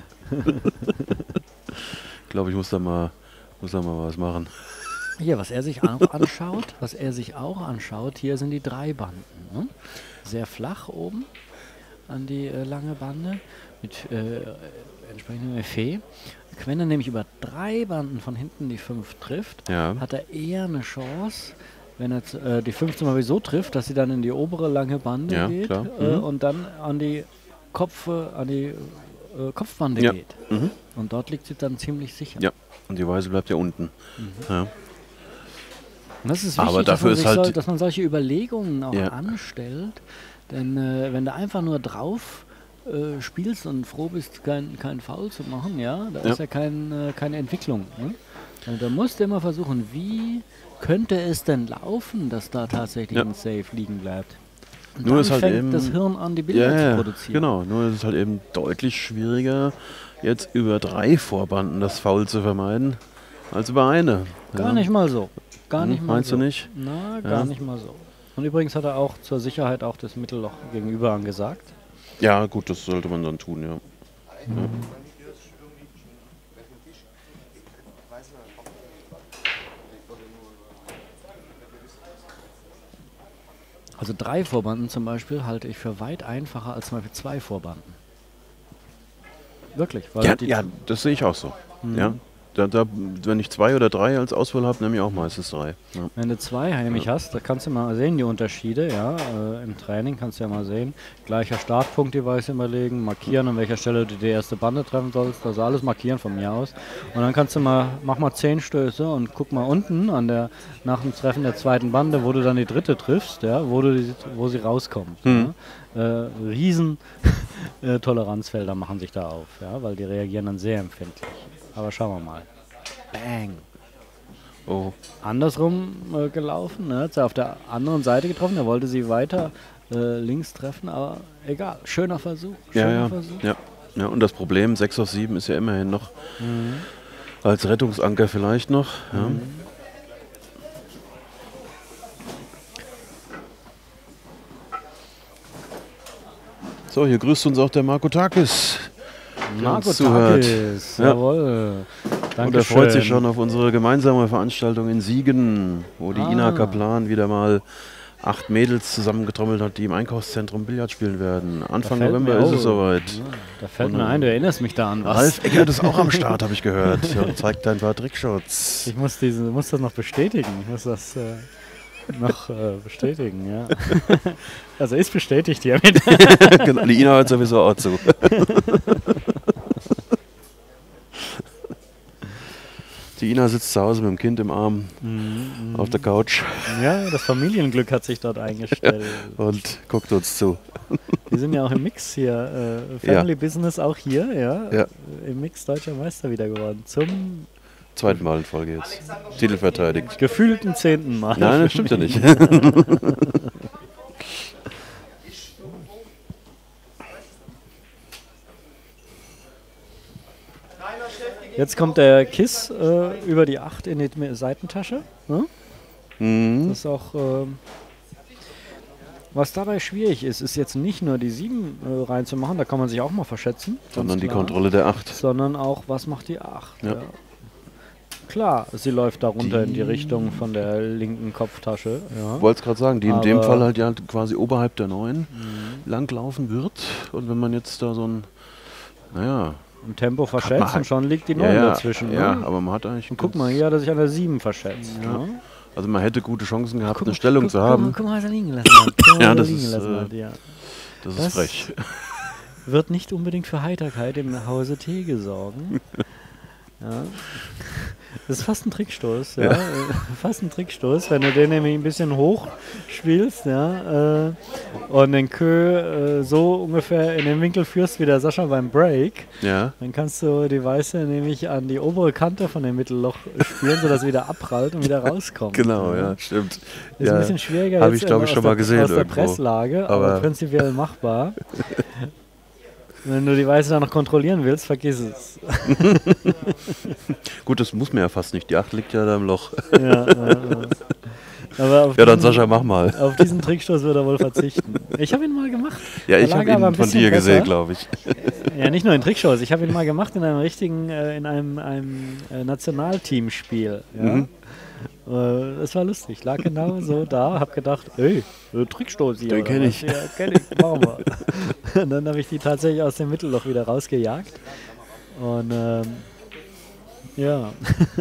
Ich glaube, ich muss da mal was machen. Hier, was er sich auch anschaut, hier sind die 3 Banden. Ne? Sehr flach oben an die lange Bande mit entsprechendem Effet. Wenn er nämlich über 3 Banden von hinten die 5 trifft, Ja. hat er eher eine Chance, wenn er die 5 zum Beispiel so trifft, dass sie dann in die obere lange Bande Ja, geht klar. und dann an die Kopfbande Ja. geht. Mhm. Und dort liegt sie dann ziemlich sicher. Ja. Und die Weiße bleibt ja unten. Ja. Und das ist Aber wichtig, dafür ist halt dass man solche Überlegungen auch Ja. anstellt. Denn wenn du einfach nur drauf spielst und froh bist, kein Foul zu machen, ja, da Ja. ist ja keine Entwicklung. Ne? Also da musst du immer versuchen, wie könnte es denn laufen, dass da tatsächlich Ja. ein Safe liegen bleibt. Und Nur dann ist halt fängt eben- das Hirn an, die Bilder zu produzieren. Genau. Nur ist es halt eben deutlich schwieriger, jetzt über 3 Vorbanden das Foul zu vermeiden, als über eine. Gar Ja. nicht mal so. Gar nicht mal Meinst so. du nicht? Na, gar Ja. nicht mal so. Und übrigens hat er auch zur Sicherheit auch das Mittelloch gegenüber angesagt. Ja, gut, das sollte man dann tun, ja. Also 3 Vorbanden zum Beispiel halte ich für weit einfacher als zum Beispiel 2 Vorbanden. Wirklich. Weil Ja, die, ja, das sehe ich auch so. Ja. Wenn ich 2 oder 3 als Auswahl habe, nehme ich auch meistens 3. Ja. Wenn du 2 nämlich hast, da kannst du mal sehen, die Unterschiede, ja. Im Training kannst du ja mal sehen. Gleicher Startpunkt-Device überlegen, markieren, an welcher Stelle du die erste Bande treffen sollst. Also alles markieren von mir aus. Und dann kannst du mach mal 10 Stöße und guck mal unten nach dem Treffen der zweiten Bande, wo du dann die dritte triffst, ja, wo sie rauskommt. Ja. Riesen Toleranzfelder machen sich da auf, ja, weil die reagieren dann sehr empfindlich. Aber schauen wir mal. Bang. Oh. Andersrum gelaufen, ne? Hat sie auf der anderen Seite getroffen, er wollte sie weiter links treffen, aber egal, schöner Versuch. Versuch. Ja, und das Problem, 6 auf 7 ist ja immerhin noch als Rettungsanker vielleicht noch. Ja. So, hier grüßt uns auch der Marco Takis. Marco Takis, jawohl. Dankeschön. Und er freut sich schon auf unsere gemeinsame Veranstaltung in Siegen, wo die Ina Kaplan wieder mal 8 Mädels zusammengetrommelt hat, die im Einkaufszentrum Billard spielen werden. Anfang November ist es soweit. Ja, da fällt mir ein, du erinnerst mich da an was. Ralf Eckert ist auch am Start, habe ich gehört. Ja, zeigt ein paar Trickshots. Ich muss das noch bestätigen. Ich muss das noch bestätigen, ja. Also ist bestätigt hiermit. Genau, die Ina hört sowieso auch zu. Die Ina sitzt zu Hause mit dem Kind im Arm auf der Couch. Ja, das Familienglück hat sich dort eingestellt. Ja, und guckt uns zu. Wir sind ja auch im Mix hier. Family Business auch hier, ja. Im Mix deutscher Meister wieder geworden. Zum zweiten Mal in Folge jetzt. Titel verteidigt. Gefühlten 10. Mal. Nein, das stimmt ja nicht. Jetzt kommt der Kiss über die 8 in die Seitentasche. Ne? Das ist auch, was dabei schwierig ist, ist jetzt nicht nur die 7 reinzumachen, da kann man sich auch mal verschätzen. Sondern die Kontrolle der 8. Sondern auch, was macht die 8? Ja. Klar, sie läuft da runter in die Richtung von der linken Kopftasche. Ja. Wollte es gerade sagen, die in dem Fall halt ja quasi oberhalb der 9 langlaufen wird. Und wenn man jetzt da so ein, im Tempo verschätzt und schon liegt die 9 dazwischen. Ja, ne? aber man hat eigentlich... Und guck mal, hier hat er sich an der 7 verschätzt. Ja. Also man hätte gute Chancen gehabt, eine Stellung zu haben. Guck mal, was er liegen gelassen hat. Ja, das ist frech. Wird nicht unbedingt für Heiterkeit im Hause Tege sorgen. Ja. Das ist fast ein Trickstoß, ja. Fast ein Trickstoß, wenn du den nämlich ein bisschen hoch spielst, ja, und den Kö so ungefähr in den Winkel führst wie der Sascha beim Break, dann kannst du die Weiße nämlich an die obere Kante von dem Mittelloch spielen, sodass sie wieder abprallt und wieder rauskommt. Genau, ja, stimmt. Ist ein bisschen schwieriger habe ich, glaube ich, schon mal gesehen aus der Presslage, aber prinzipiell machbar. Wenn du die Weiße dann noch kontrollieren willst, vergiss es. Gut, das muss man ja fast nicht. Die 8 liegt ja da im Loch. Aber dann Sascha, mach mal. Auf diesen Trickstoß wird er wohl verzichten. Ich habe ihn mal gemacht. Ja, ich habe ihn von dir gesehen, glaube ich. Ja, nicht nur in Trickstoß. Ich habe ihn mal gemacht in einem richtigen, in einem Nationalteamspiel. Ja? Das war lustig. Ich lag genau so da, habe gedacht, ey, Trickstoß hier. Den kenne ich. Ja, kenn ich, machen wir. Und dann habe ich die tatsächlich aus dem Mittelloch wieder rausgejagt. Und ja.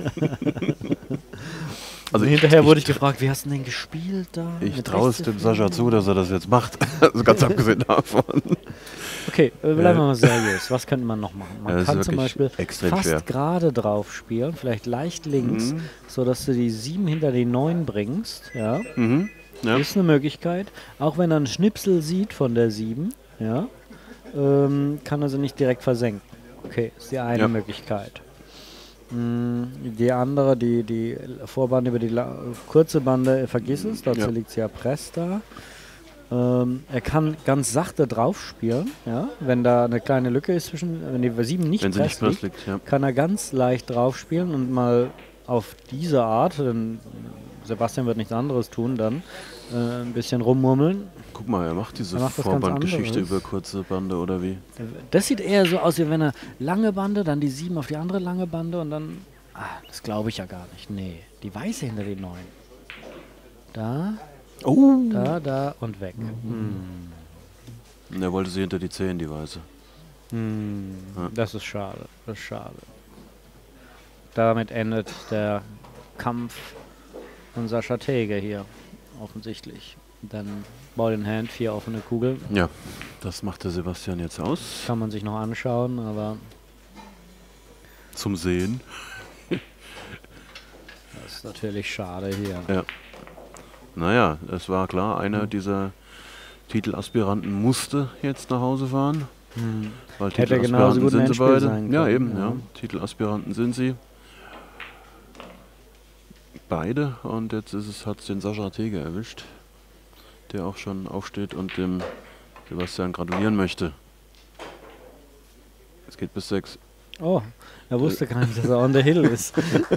Also hinterher wurde ich gefragt, wie hast du denn gespielt da? Ich traue es dem Sascha zu, dass er das jetzt macht. Also ganz abgesehen davon. Okay, bleiben wir mal seriös. Was könnte man noch machen? Man kann zum Beispiel fast gerade drauf spielen, vielleicht leicht links, sodass du die 7 hinter die 9 bringst. Ja. Ist eine Möglichkeit. Auch wenn er einen Schnipsel sieht von der 7, ja, kann er sie nicht direkt versenken. Okay, ist die eine Möglichkeit. Die andere, die Vorbande über die kurze Bande, vergiss es, dazu liegt sie ja press da. Er kann ganz sachte drauf spielen, ja? Wenn da eine kleine Lücke ist zwischen, wenn die 7 nicht press liegt, kann er ganz leicht drauf spielen und mal auf diese Art, denn Sebastian wird nichts anderes tun, dann ein bisschen rummurmeln. Guck mal, er macht diese Vorbandgeschichte über kurze Bande oder wie? Das sieht eher so aus, wie wenn er lange Bande, dann die 7 auf die andere lange Bande und dann, das glaube ich ja gar nicht. Nee, die Weiße hinter die 9. Da, da und weg. Er wollte sie hinter die 10, die Weiße. Ja. Das ist schade. Das ist schade. Damit endet der Kampf von Sascha Tege hier. Offensichtlich. Dann Ball in Hand, 4 offene Kugeln. Ja, das macht der Sebastian jetzt aus. Kann man sich noch anschauen, aber Zum Sehen. das ist natürlich schade hier. Ja. Naja, es war klar, einer dieser Titelaspiranten musste jetzt nach Hause fahren. Weil Hätte genauso gut ein sind sie Endspiel beide. sein Ja, können, eben, ja. ja. Titelaspiranten sind sie. Beide. Und jetzt hat es den Sascha Tege erwischt, der auch schon aufsteht und dem Sebastian gratulieren möchte. Es geht bis 6. Oh, er wusste gar nicht, dass er on the hill ist.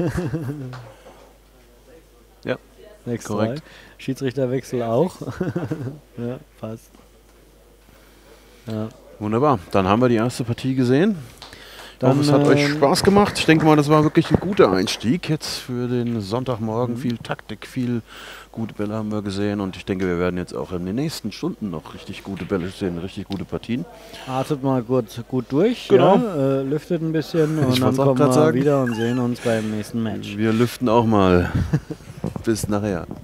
Ja, 6-3. korrekt. Schiedsrichterwechsel auch. Ja, passt. Ja. Wunderbar. Dann haben wir die erste Partie gesehen. Ich Dann, hoffe, es hat euch Spaß gemacht. Ich denke mal, das war wirklich ein guter Einstieg jetzt für den Sonntagmorgen. Viel Taktik, viel gute Bälle haben wir gesehen. Und ich denke, wir werden jetzt auch in den nächsten Stunden noch richtig gute Bälle sehen, richtig gute Partien. Atmet mal gut durch, Genau. ja, lüftet ein bisschen und Ich dann wollt's auch kommen grad wir sagen. wieder und sehen uns beim nächsten Match. Wir lüften auch mal. Bis nachher.